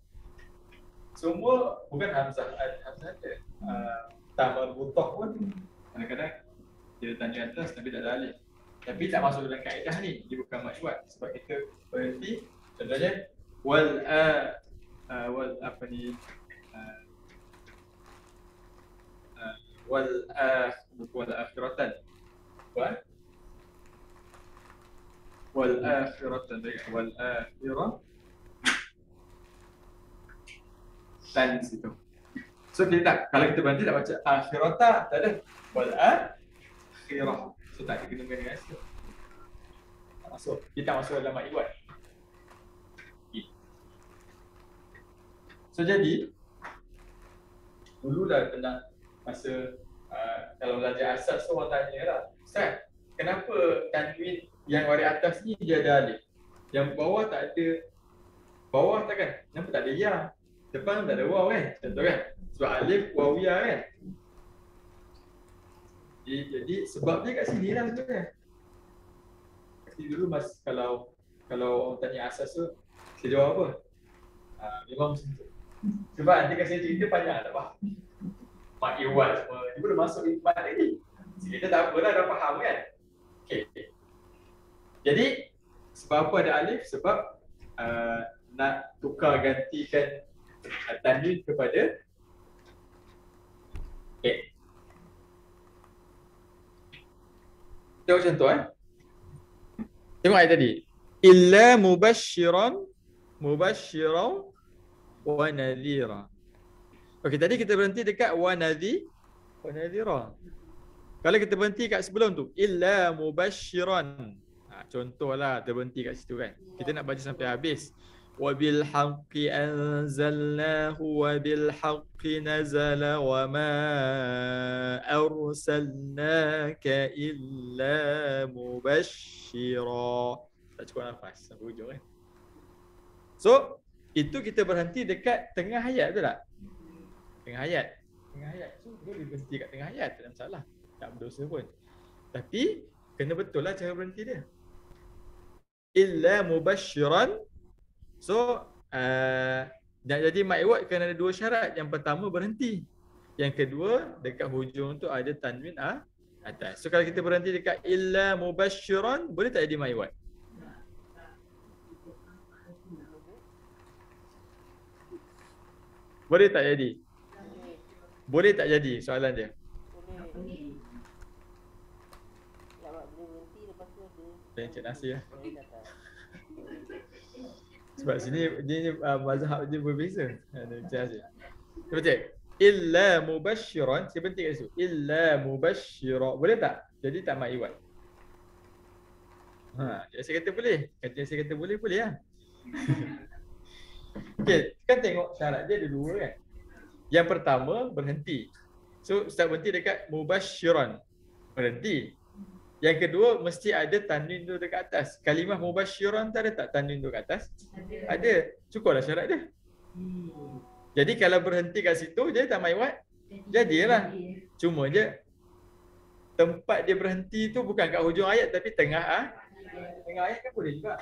bukan Hamzah ada. Tamar butoh pun kadang-kadang dia tanya atas tapi tak ada alif. Tapi tak masuk dalam kaedah ni. Dia bukan maksud sebab kita berhenti. Contohnya wal apa ni wal akhiratan wal akhiratan wal akhirah tan situ. So kita tak, kalau kita berhenti tak baca akhirata, tak ada. Wal akhirah. So tak ada kena dengan asal. Tak masuk. Kita tak masuk dalam mat iwat. So jadi dulu dah pernah masa kalau belajar asas tu orang tanya lah, Ustaz, kenapa tanwin yang waris atas ni dia ada alif? Yang bawah tak ada, bawah tak kan? Kenapa tak ada ya? Depan tak ada waw kan? Contoh kan? Sebab alif wawiyah kan? Jadi sebab dia kat sini lah sebenarnya. Jadi dulu kalau orang tanya asas tu, saya jawab apa? Memang macam tu. Sebab nanti kasi cerita panjang tak faham. Mak iwat semua, dia belum masuk imat lagi. Kita tak apalah, dah faham kan? Okay. Jadi sebab apa ada alif? Sebab nak tukar gantikan tanwin kepada tengok contoh tengok ayat tadi. Illa mubashiran wa nadhira. Okey, tadi kita berhenti dekat wa nadhira. Kalau kita berhenti kat sebelum tu, illa mubashiran. Contohlah terberhenti kat situ kan. Kita nak baca sampai habis. Wa bil haqqi anzalnahu wa bil haqqi nazala wa ma arsalnaka illa mubashshira. Tak cukup nafas sampai hujung kan. So, itu kita berhenti dekat tengah ayat tu tak? Tengah ayat. So, boleh berhenti kat tengah ayat, tak ada masalah. Tak berdosa pun. Tapi kena betul lah cara berhenti dia. Illa mubashiran. So nak jadi mat iwad kena ada dua syarat. Yang pertama berhenti. Yang kedua dekat hujung tu ada tanwin atas. So kalau kita berhenti dekat illa mubashiran, boleh tak jadi mat iwad? Boleh tak jadi? Boleh tak jadi soalan dia? Boleh. Nak berhenti lepas tu ada. Pencet nasi lah. Sebab sini dia mazhab dia berbeza. Pencet nasi. Cuba cek. Illa mubashiran. Saya penting kat situ. Illa mubashira. Boleh tak? Jadi tak mat iwad. Saya kata boleh. Saya kata boleh lah. Okay, kan tengok syarat dia ada dua kan. Yang pertama berhenti. So Ustaz berhenti dekat mubashiran. Berhenti. Yang kedua mesti ada tanwin tu dekat atas. Kalimah mubashiran tu ada tak tanwin tu dekat atas? Ada. Cukuplah syarat dia. Jadi kalau berhenti kat situ jadi tak mat iwad? Jadilah. Cuma je tempat dia berhenti tu bukan kat hujung ayat tapi tengah ayat kan boleh juga.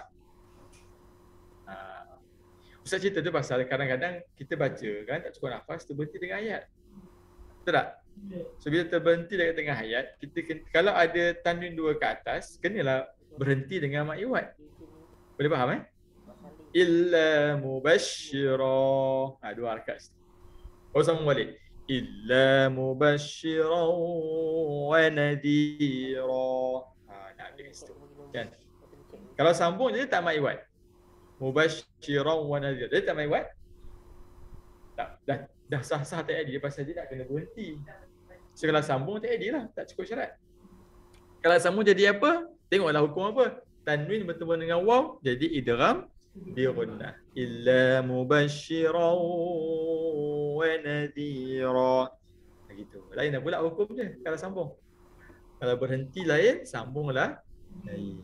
Ustaz cerita tu pasal kadang-kadang kita baca kan tak cukup nafas terberhenti tengah ayat. Betul tak? So bila terberhenti dekat tengah ayat, kalau ada tanwin dua ke atas, kenalah berhenti dengan mat iwad. Boleh faham Illa mubashshira. Dua harakat. Sama balik. Illa mubashshira wa nadhira. Nak ambil situ. Kan? Kalau sambung jadi tak mat iwad. Mubashiran wa nadhir. Dia tak main buat? Tak, dah sah-sah tak ada. Pasal dia nak kena berhenti. So kalau sambung tak ada lah. Tak cukup syarat. Kalau sambung jadi apa? Tengoklah hukum apa. Tanwin bertemu dengan waw. Jadi idgham bi gunnah. Illa mubashiran wa nadhira. Begitu. Lain dah pula hukum dia kalau sambung. Kalau berhenti lain, sambunglah lain.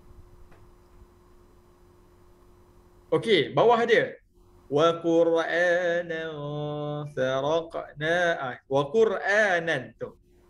Okey, bawah dia. Wa Qur'anan faraqna. Wa Qur'anan tu.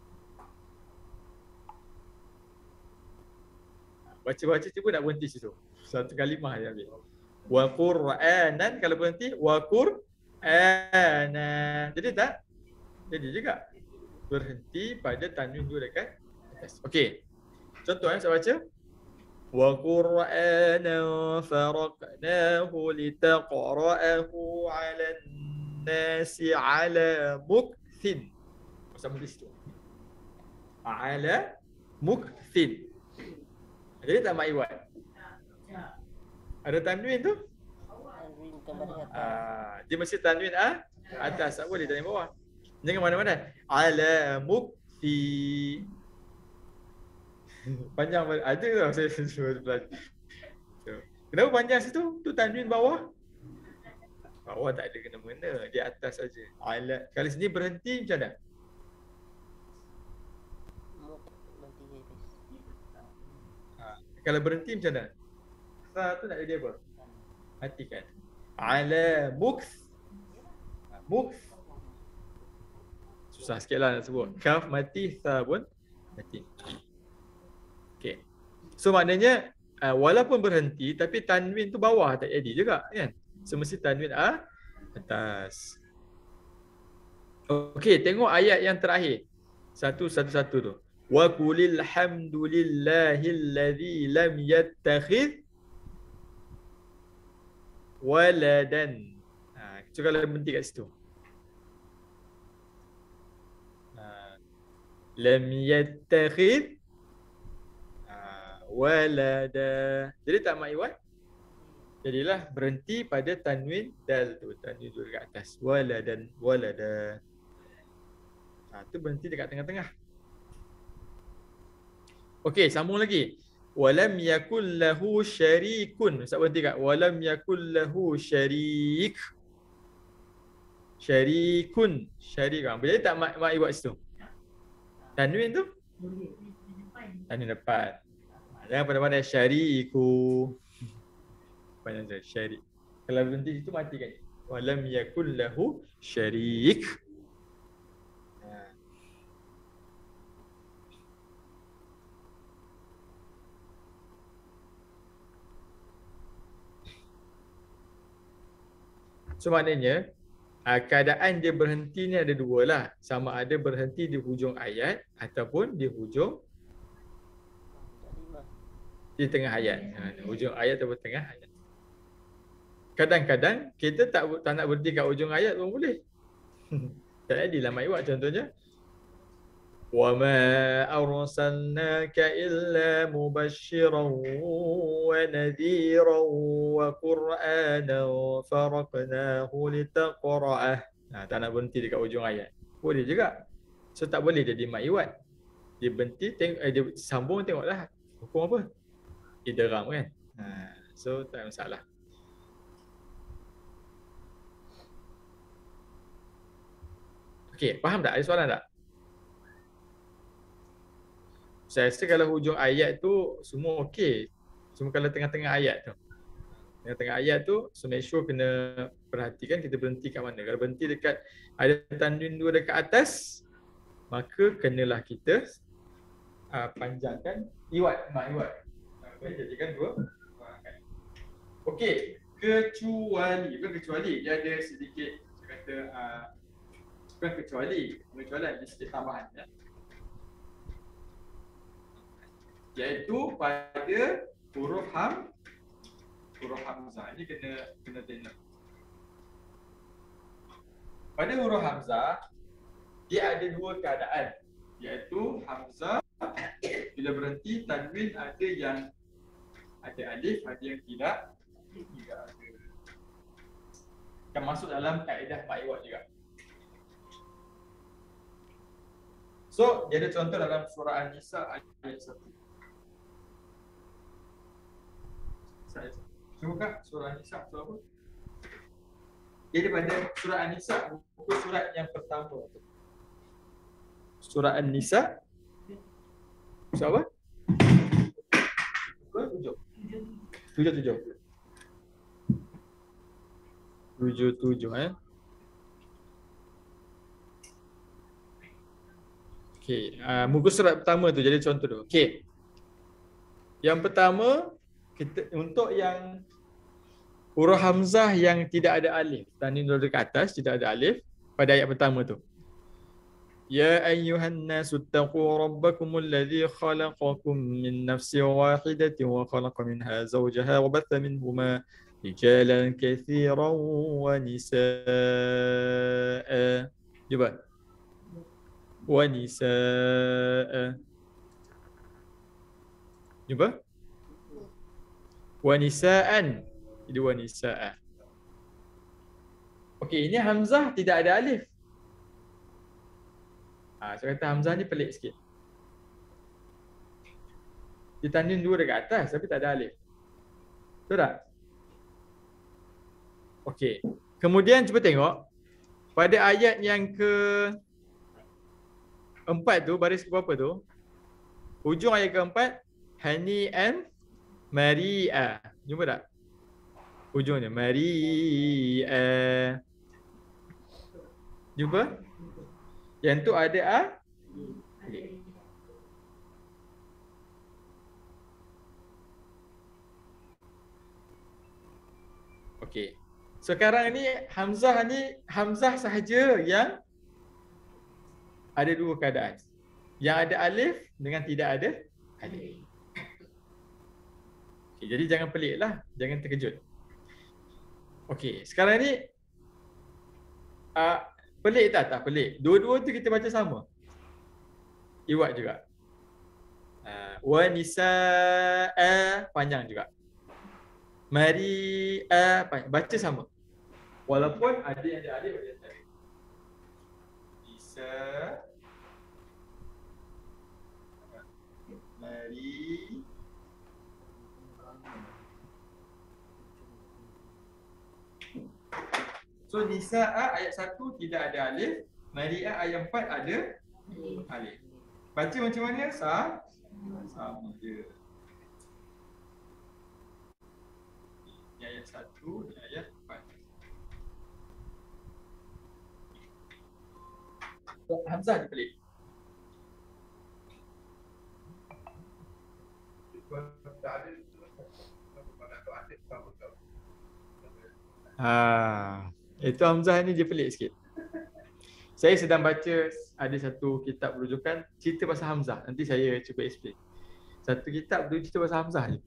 Baca-baca cuba nak berhenti situ. Satu kalimah je ambil. Wa Qur'anan kalau berhenti wa Qur'anan. Jadi tak? Jadi juga. Berhenti pada tanwin dulu dekat atas. Okey. Contoh saya baca. Wa Qur'anan faraqnahu litaqra'ahu 'alan nasi 'ala mukthin. Sama di situ. 'Ala mukthin. Jadi tak mat iwad. Ada tanwin tu? Tanwin kembali atas. Dia mesti tanwin atas, tak boleh tanwin bawah. Jangan mana-mana. Ala mukti. Panjang ada tau saya belajar. So, kenapa panjang situ? Tu tanwin bawah. Bawah tak ada kena-mengena, di atas saja. Ala. Kalau sini berhenti macam mana? Berhenti habis. Kalau berhenti macam mana? Sa tu nak jadi apa? Matikan. Ala muks. Muks. Susah sikit lah nak sebut. Kaf mati, sa pun mati. Okay. So maknanya walaupun berhenti tapi tanwin tu bawah tak jadi juga kan? Semesti tanwin atas. Okey, tengok ayat yang terakhir. Satu tu. Wa qulil hamdulillahilladzi lam yattakhidh waladan. So kalau berhenti kat situ. Lam yattakhidh walada. Jadi tak mak iwat. Jadilah berhenti pada tanwin dal tu. Tanwin tu dekat atas. Waladan, walada. Tu berhenti dekat tengah-tengah. Okey, sambung lagi. Walam yakul lahu syarikun. Ustaz berhenti kat walam yakul lahu syarik. Syarikun. Syarik. Jadi tak mak iwat situ. Tanwin tu? Tanwin depan. Jangan pada-pada syariku. Panjang saja, syarik. Kalau berhenti situ mati kan? Walam yakul lahu syarik. So maknanya keadaan dia berhenti ni ada dua lah. Sama ada berhenti di hujung ayat ataupun di hujung di tengah ayat. Hujung ayat atau tengah ayat. Kadang-kadang kita tak nak berhenti kat hujung ayat pun boleh. Tak jadilah mak iwat contohnya. Wa ma arsalnaka illa mubasysyiran wa nadhiran wa qur'anan faraqnahu litaqra'ah. Tak nak berhenti dekat hujung ayat. Boleh juga. So tak boleh jadi mak iwat. Dia berhenti dia sambung tengoklah hukum apa? Idgham kan. So tak masalah. Okey, faham tak? Ada soalan tak? Saya rasa kalau hujung ayat tu semua okey. Cuma kalau tengah-tengah ayat tu. Tengah-tengah ayat tu, so make sure kena perhatikan kita berhenti kat mana. Kalau berhenti dekat ada tanwin dua dekat atas, maka kenalah kita panjangkan iwat, mak iwat. Jadikan dua. Okey, kecuali, bukan kecuali, dia ada sedikit saya kata bukan kecuali, pengecualian dia sedikit tambahan ya. Iaitu pada huruf hamzah. Ini kena tengok. Pada huruf hamzah dia ada dua keadaan, iaitu hamzah bila berhenti tanwin ada yang ada alif, ada yang tidak ada. Akan masuk dalam kaedah mak iwat juga. So, dia ada contoh dalam surah An-Nisa ayat 1. Cuma surah An-Nisa surah apa? Dia daripada surah An-Nisa, buku surat yang pertama. Surah An-Nisa. Surah apa? 77. Okey, muka surat pertama tu jadi contoh tu. Okey. Yang pertama kita untuk yang huruf hamzah yang tidak ada alif, tanwin dulu dekat atas tidak ada alif pada ayat pertama tu. Ya ayyuhan nasu taqu rabbakumul ladzi khalaqakum min nafsin wahidatin wa khalaqa minha zawjaha wa batha minhuma rijalan katsiran wa nisaa. Cuba. Wa nisaa. Cuba. Wa nisaan. Jadi wa nisaa. Okey, ini hamzah tidak ada alif. So kata Hamzah ni pelik sikit. Dia tanwin 2 dekat atas tapi tak ada alif. Betul tak? Okey. Kemudian cuba tengok pada ayat yang ke-4 tu, baris ke berapa tu? Hujung ayat ke-4, hani'an mari'a. Jumpa tak? Hujungnya mari'a. Jumpa? Yang tu ada alif. Okey. Sekarang ni Hamzah sahaja yang ada 2 keadaan. Yang ada alif dengan tidak ada alif. Okey, jadi jangan peliklah, jangan terkejut. Okey, sekarang ni pelik tak? Tak pelik. Dua-dua tu kita baca sama. Iwat juga. Wa nisaa panjang juga. Mari'a panjang. Baca sama. Walaupun ada yang ada alif, ada yang tak ada. Nisa Mari So Nisa'a ayat 1 tidak ada alif, Mari'a ayat 4 ada alif. Baca macam mana? Sama je. Ini ayat 1, ini ayat 4. Hamzah dia pelik. Itu Hamzah ni dia pelik sikit. Saya sedang baca ada satu kitab rujukan cerita pasal Hamzah. Nanti saya cuba explain. Satu kitab tu cerita pasal Hamzah je.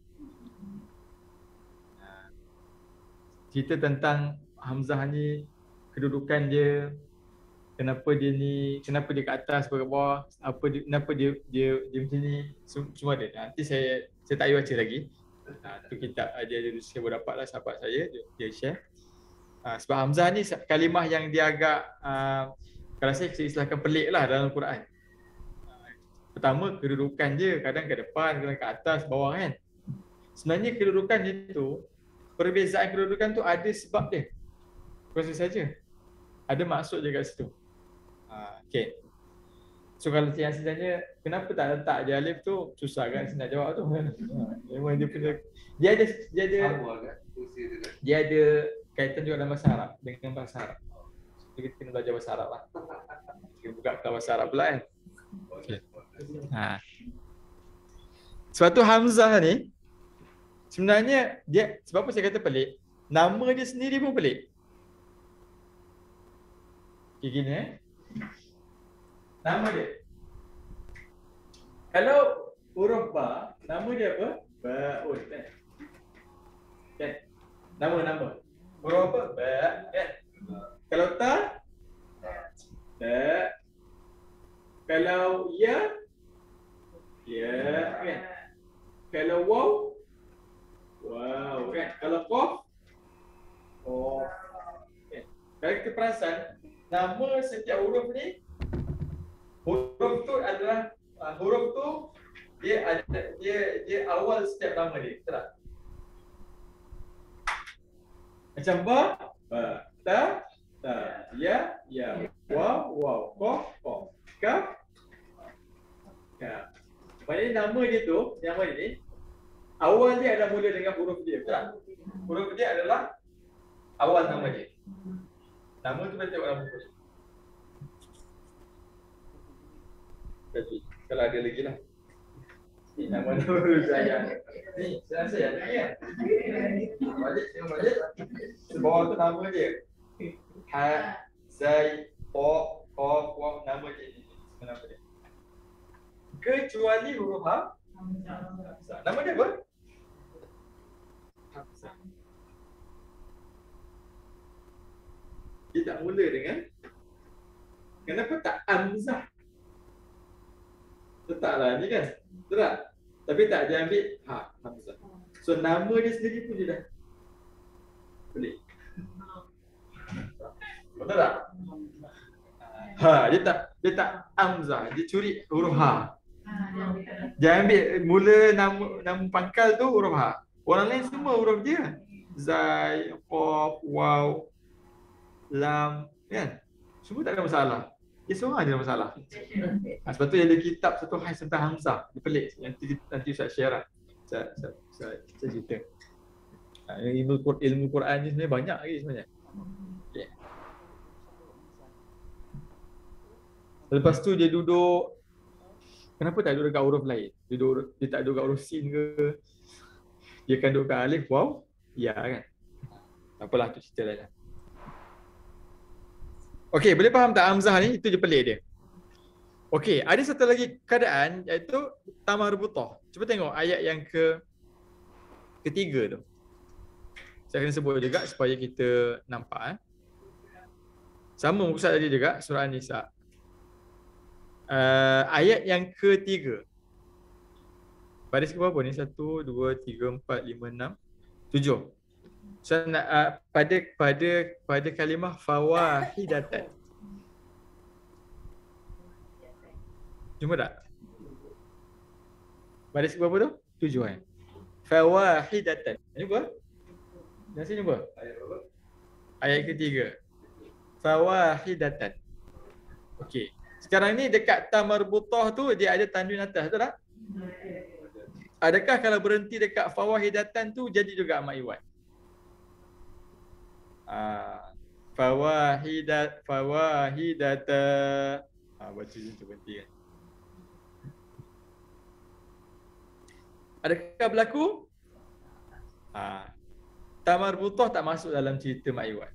Cerita tentang Hamzah ni, kedudukan dia, kenapa dia ke atas ke bawah, kenapa dia macam ni, semua ada. Nanti saya tak payah baca lagi. Tu kitab saya baru dapat lah sahabat saya, dia share. Sebab Hamzah ni kalimah yang dia agak kalau saya istilahkan pelik lah dalam Quran. Pertama, kedudukan dia kadang ke depan, kadang ke atas, bawah kan. Sebenarnya kedudukan dia tu, perbezaan kedudukan tu ada sebab dia. Bukan saja. Ada maksud je kat situ. Okay. So kalau yang sebenarnya kenapa tak letak je alif tu, susah kan saya nak jawab tu. Memang dia punya dia ada kaitan juga dengan bahasa Arab, dengan bahasa Arab. So kita kena belajar bahasa Arab lah. Kita buka kelas bahasa Arab pula kan. Okay. Sebab tu Hamzah ni sebenarnya dia, sebab apa saya kata pelik, nama dia sendiri pun pelik. Okay, gini nama dia. Kalau huruf ba, nama dia apa? Ba'un kan? Kan? Nama. Huruf apa? Ba kan? Kalau ta? Ta. Kalau ya? Ya kan? Kalau waw? Wow kan? Kalau qaf? Qaf. Kan? Kalau kita perasan, nama setiap huruf ni, huruf tu adalah huruf tu dia awal setiap nama dia, betul tak? Macam ba, ta, ya, waw, qaf, kaf, kaf. Maknanya nama dia tu, nama dia ni, awal dia adalah mula dengan huruf dia, betul tak? Huruf dia adalah awal nama dia. Nama tu kita tengok dalam buku ni. Jadi, kalau ada lagi lah. Ni nama baru saya. Ni, saya rasa yang ni kan? Tengok balik. Sebawah tu nama dia. Ha, Zai, Po, Qaf, Waw, nama dia ni. Nama dia. Kecuali huruf Ha. Nama dia apa? Hamzah. Dia tak mula dengan, kenapa tak Hamzah? Letaklah ni kan, betul tak? Tapi tak, dia ambil Hamzah. So nama dia sendiri pun dia dah pelik. Betul tak? Ha, dia tak hamzah, dia curi huruf ha. Dia ambil mula nama pangkal tu huruf ha. Orang lain semua huruf dia. Zai, qaf, waw, lam, kan? Semua tak ada masalah. Dia seorang je ada masalah. Sebab tu yang ada kitab satu khas tentang hamzah. Dia pelik. Nanti Ustaz share lah. Saya cerita. Ilmu Quran ni sebenarnya banyak lagi sebenarnya. Okay. Lepas tu dia duduk. Kenapa tak duduk dekat huruf lain? Dia tak duduk dekat huruf sin ke? Dia akan duduk dekat alif, waw, ya kan? Tak apalah, tu cerita lain lah. Okey, boleh faham tak hamzah ni? Itu je pelik dia. Okey, ada satu lagi keadaan iaitu tamarbutah. Cuba tengok ayat yang ketiga tu. Saya kena sebut juga supaya kita nampak. Sama Ustaz tadi juga, surah An-Nisa. Ayat yang ketiga. Baris ke berapa ni? 1, 2, 3, 4, 5, 6, 7. So, pada kalimah fawahidatan. Jumpa tak? Baris ke berapa tu? 7 kan? Fawahidatan. Jumpa? Jangan sini jumpa? Ayat ketiga. Fawahidatan. Okey. Sekarang ni dekat tamarbutah tu dia ada tanwin atas, betul tak? Adakah kalau berhenti dekat fawahidatan tu jadi juga mak iwat? Fawahidata. Baca tu berhenti kan. Adakah berlaku? Tamarbutah tak masuk dalam cerita mak iwat.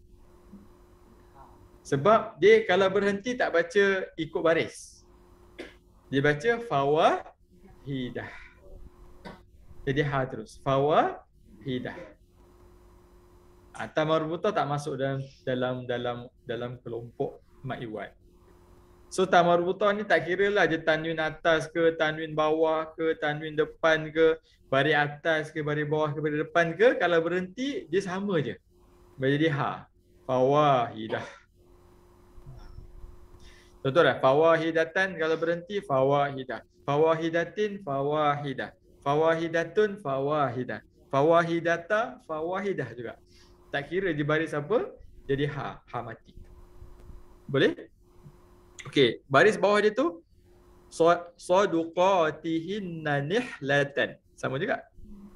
Sebab dia kalau berhenti tak baca ikut baris. Dia baca fawahidah. Jadi ha terus. Fawahidah. Tamarbutah tak masuk dalam kelompok mak iwat. So tamarbutah ni tak kira lah dia tanwin atas ke, tanwin bawah ke, tanwin depan ke, baris atas ke, baris bawah ke, baris depan ke, kalau berhenti dia sama je. Jadi ha. Fawahidah. Betul tak? Fawahidatan kalau berhenti fawahidah. Fawahidatin fawahidah. Fawahidatun fawahidah. Fawahidata fawahidah juga. Tak kira di baris apa, jadi ha mati. Boleh? Okey, baris bawah dia tu saduqatihinna nihlatan. Sama juga.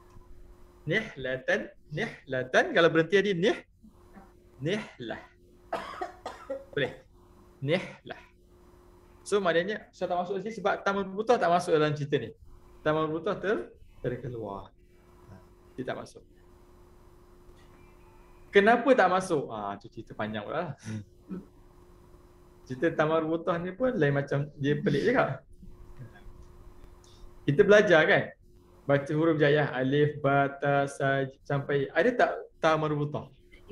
Nihlatan kalau berhenti jadi nihlah. Boleh? Nihlah. So maknanya saya tak masuk sini sebab tamarbutah tak masuk dalam cerita ni. Tamarbutah terkeluar. Dia tak masuk. Kenapa tak masuk? Tu cerita panjang pula lah. Cerita tamarbutah ni pun lain macam, dia pelik juga. Kita belajar kan? Baca huruf jaiyah alif, ba, ta, sa, sampai ada tak tamarbutah?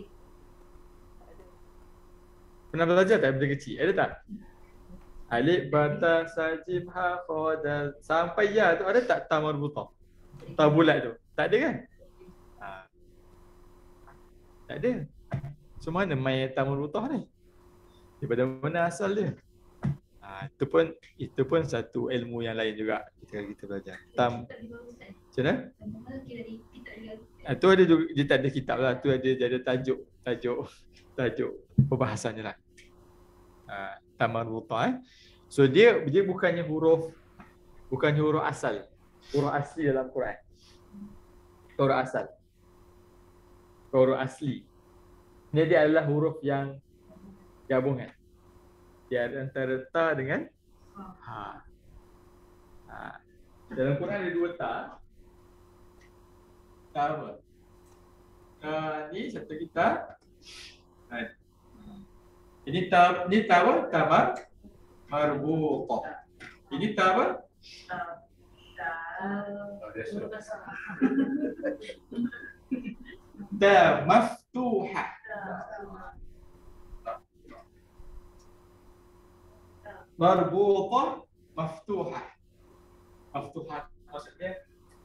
Pernah belajar tak benda kecil? Ada tak? Alif, ba, ta, sa, jim, ha, kha, dal sampai ya tu ada tak tamarbutah? Ta bulat tu. Tak ada kan? Tak ada. So mana main tamarbutah ni? Daripada mana asal dia? Itu pun satu ilmu yang lain juga kita belajar. Macam mana? Tu ada juga, dia tak ada kitab lah. Tu ada tajuk perbahasannya lah. Tamarbutah. So dia bukannya huruf asal. Huruf asli dalam Quran. Huruf asal. Huruf asli. Ini dia adalah huruf yang gabungan. Dia ada antara ta dengan ha. Dalam Quran ada dua ta. Ta apa? Ni satu kita. Ini ta apa? Marbutah. Ini ta apa? Ta maftuhah. Marbutah maftuhah. Maftuhah maksudnya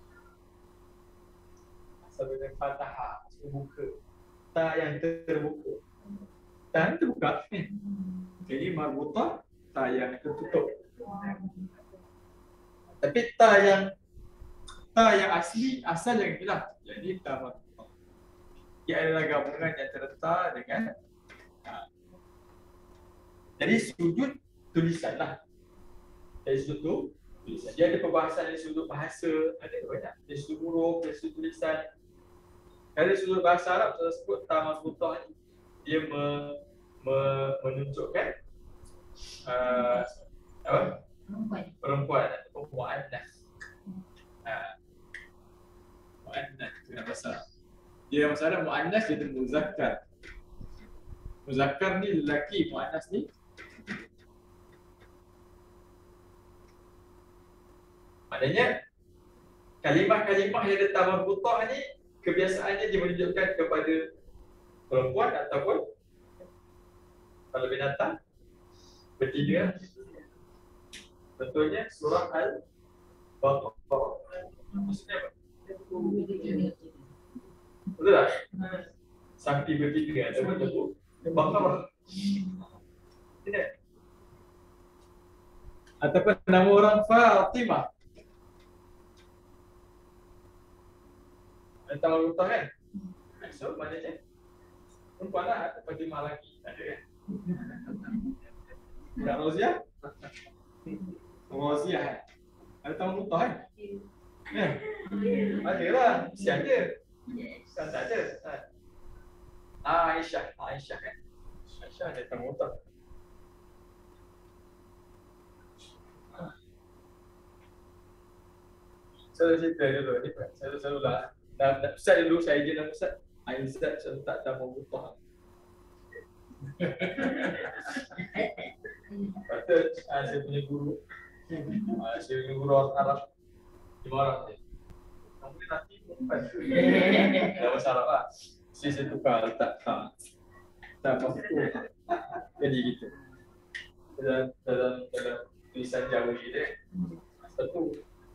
asal dengan fathah, terbuka. Ta yang terbuka. Ta yang terbuka. Jadi marbutah ta yang tertutup. Tapi ta yang asli asal yang itulah. Jadi ta marbutah. Ia adalah gabungan antara ta dengan jadi sudut tulisan lah. Dari sudut tu tulisan. Dia ada perbahasan dari sudut bahasa, ada banyak. Dari sudut huruf, dari sudut tulisan. Dari sudut bahasa Arab saya sebut ta marbutah ni dia menunjukkan apa? Perempuan ataupun muannas. Muannas itu dalam bahasa Arab. Dia bahasa Arab muannas dia muzakkar. Muzakkar ni lelaki, muannas ni maknanya kalimah-kalimah yang ada ta marbutah ni kebiasaannya dia menunjukkan kepada perempuan ataupun kalau binatang bertiga. Betulnya surah Al-Baqarah. Maksudnya apa? Betul tak? Sapi bertiga ataupun lembu Baqarah. Tidak. Ataupun nama orang Fatimah. Ada marbutah kan? So maknanya perempuan lah atau Fatimah lagi. Ada kan? Kak Roziah? Roziah ada marbutah kan? Ya. Ada lah. Mesti ada. Kan tak ada. Aisyah kan? Aisyah ada marbutah. Saya cerita dulu ni. Saya selalu lah. Ustaz dulu saya je nama Ustaz. Aizat saya tak tahu marbutah. Patut saya punya guru. Saya punya guru orang Arab. 5 orang je. Kamu ni nanti perempuan. Dalam bahasa Arab lah. Saya tukar letak tak apa-apa. Jadi gitu. Dalam tulisan Jawa dia. Satu.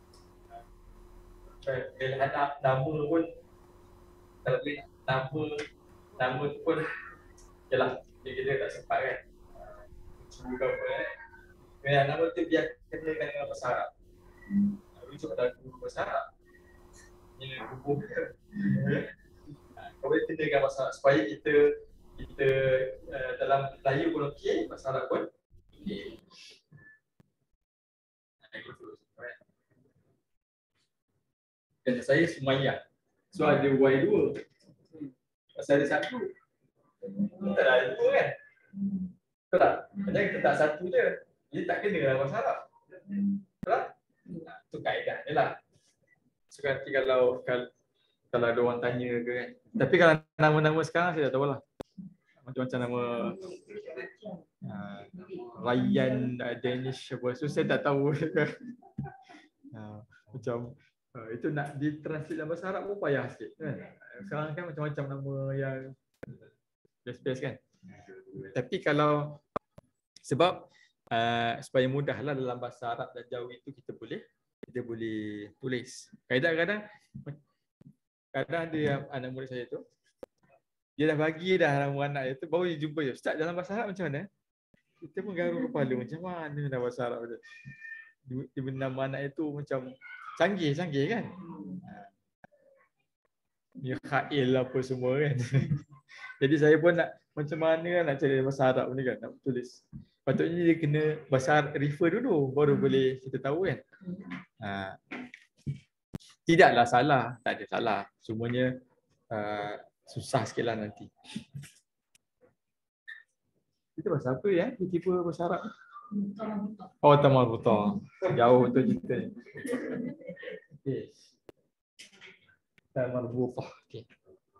Pilihan nama pun kalau boleh nama tu pun yalah kita tak sempat kan cuba ke apa kan nama tu biar kena dengan bahasa Arab rujuk ada guru bahasa Arab ni buku kau boleh kena dengan bahasa Arab supaya kita dalam Melayu pun okey, bahasa Arab pun okey. Dan saya Sumayyah. So ada Y2. Pasal ada satu. Tak ada dua kan? Betul tak? Macam kita tak satu je. Dia tak kena dalam bahasa Arab. Betul tak? Itu kaedah dia lah. So nanti kalau ada orang tanya ke kan. Tapi kalau nama-nama sekarang saya tak tahu lah. Macam-macam nama Ryan, Danish apa. So saya tak tahu. Macam itu nak ditranslate dalam bahasa Arab pun payah sikit kan. Sekarang kan macam-macam nama yang best-best kan. Tapi kalau sebab supaya mudahlah dalam bahasa Arab dan Jawi itu kita boleh tulis. Kadang-kadang ada yang anak murid saya tu dia dah bagi dah nama anak dia tu baru dia jumpa je. Ustaz dalam bahasa Arab macam mana? Kita pun garuk kepala macam mana dalam bahasa Arab tu. Dia nama anak itu macam canggih kan. Mikhail apa semua kan. Jadi saya pun nak macam mana nak cari bahasa Arab ni kan, nak tulis. Patutnya dia kena bahasa Arab refer dulu baru boleh kita tahu kan. Tidaklah salah, tak ada salah. Semuanya susah sikitlah nanti. Kita bahasa apa ya? Tiba-tiba bahasa Arab. Oh, ta marbutah. Jauh betul cerita ni. Okey. Ta marbutah. Okey.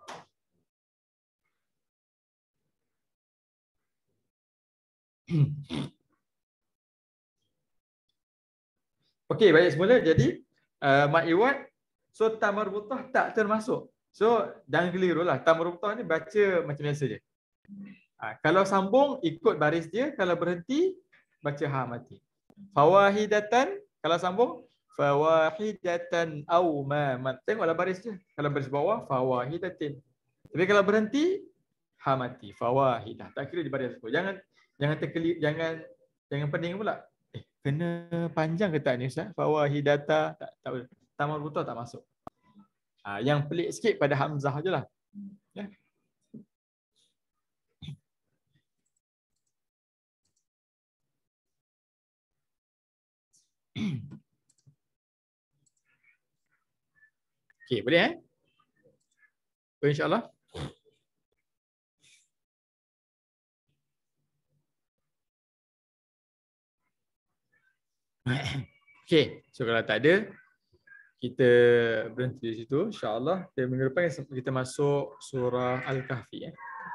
Okey, baik semula. Jadi mak iwat, so ta marbutah tak termasuk. So jangan keliru lah. Ta marbutah ni baca macam biasa je. Kalau sambung ikut baris dia, kalau berhenti baca ha mati. Fawahidatan, kalau sambung fawahidatan au ma. Tengoklah baris dia. Kalau baris bawah fawahidatin. Tapi kalau berhenti ha mati, fawahidah. Tak kira di baris apa. jangan pening pula. Kena panjang ke tak ni Ustaz? Fawahidata tak boleh. Tamal buta tak masuk. Yang pelik sikit pada hamzah je lah. Ya. Okey, boleh Boleh insya-Allah. Okey, so kalau tak ada kita berhenti di situ insya-Allah. Minggu depan kita masuk surah Al-Kahfi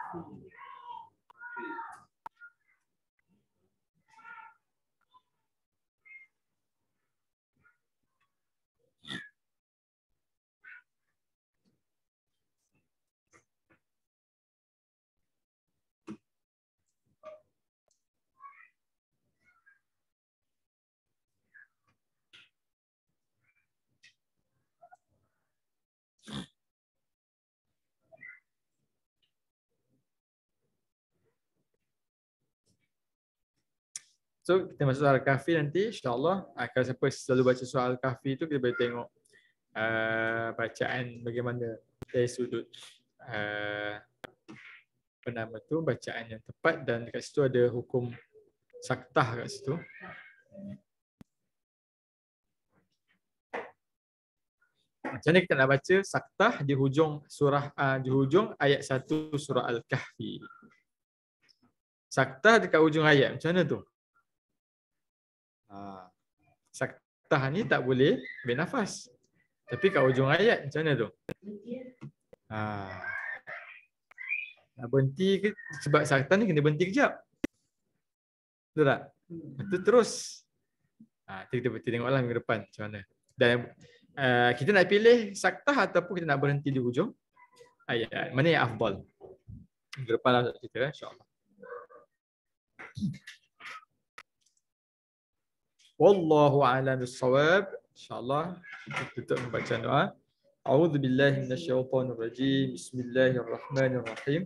So kita masuk surah Al-Kahfi nanti insya-Allah. Kalau siapa selalu baca surah Al-Kahfi tu kita boleh tengok bacaan bagaimana dari sudut apa nama tu, bacaan yang tepat, dan dekat situ ada hukum saktah kat situ. Macam mana kita nak baca saktah di hujung surah di hujung ayat 1 surah Al-Kahfi. Saktah dekat hujung ayat macam mana tu? Saktah ni tak boleh ambil nafas. Tapi kat hujung ayat macam mana tu? Nak berhenti ke? Sebab saktah ni kena berhenti kejap. Betul tak? Itu terus. Kita tengoklah minggu depan macam mana. Dan kita nak pilih saktah ataupun kita nak berhenti di hujung ayat. Mana yang afdal? Minggu depan lah kita insya-Allah. Wallahu a'lam bis-shawab. Insya-Allah kita tutup membaca doa. A'udzu billahi minasyaitonir rajim. Bismillahirrahmanirrahim.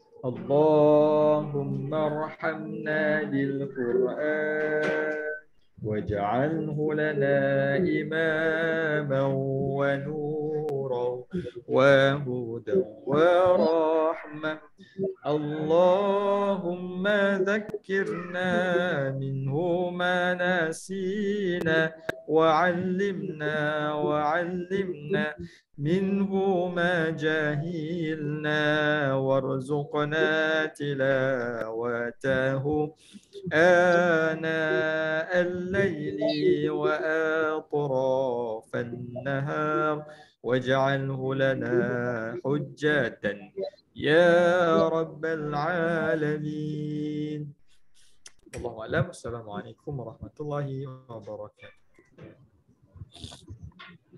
Allahumma arhamna bil Qur'an waj'alhu lana imaman wa nuran wa hudan wa rahmah. Allahumma dhakkirna minhu ma nasina وعلمنا منه ما جهلنا وارزقنا تلاوته آناء الليل وأطراف النهار واجعله لنا حجة يا رب العالمين. الله أعلم. السلام عليكم ورحمة الله وبركاته.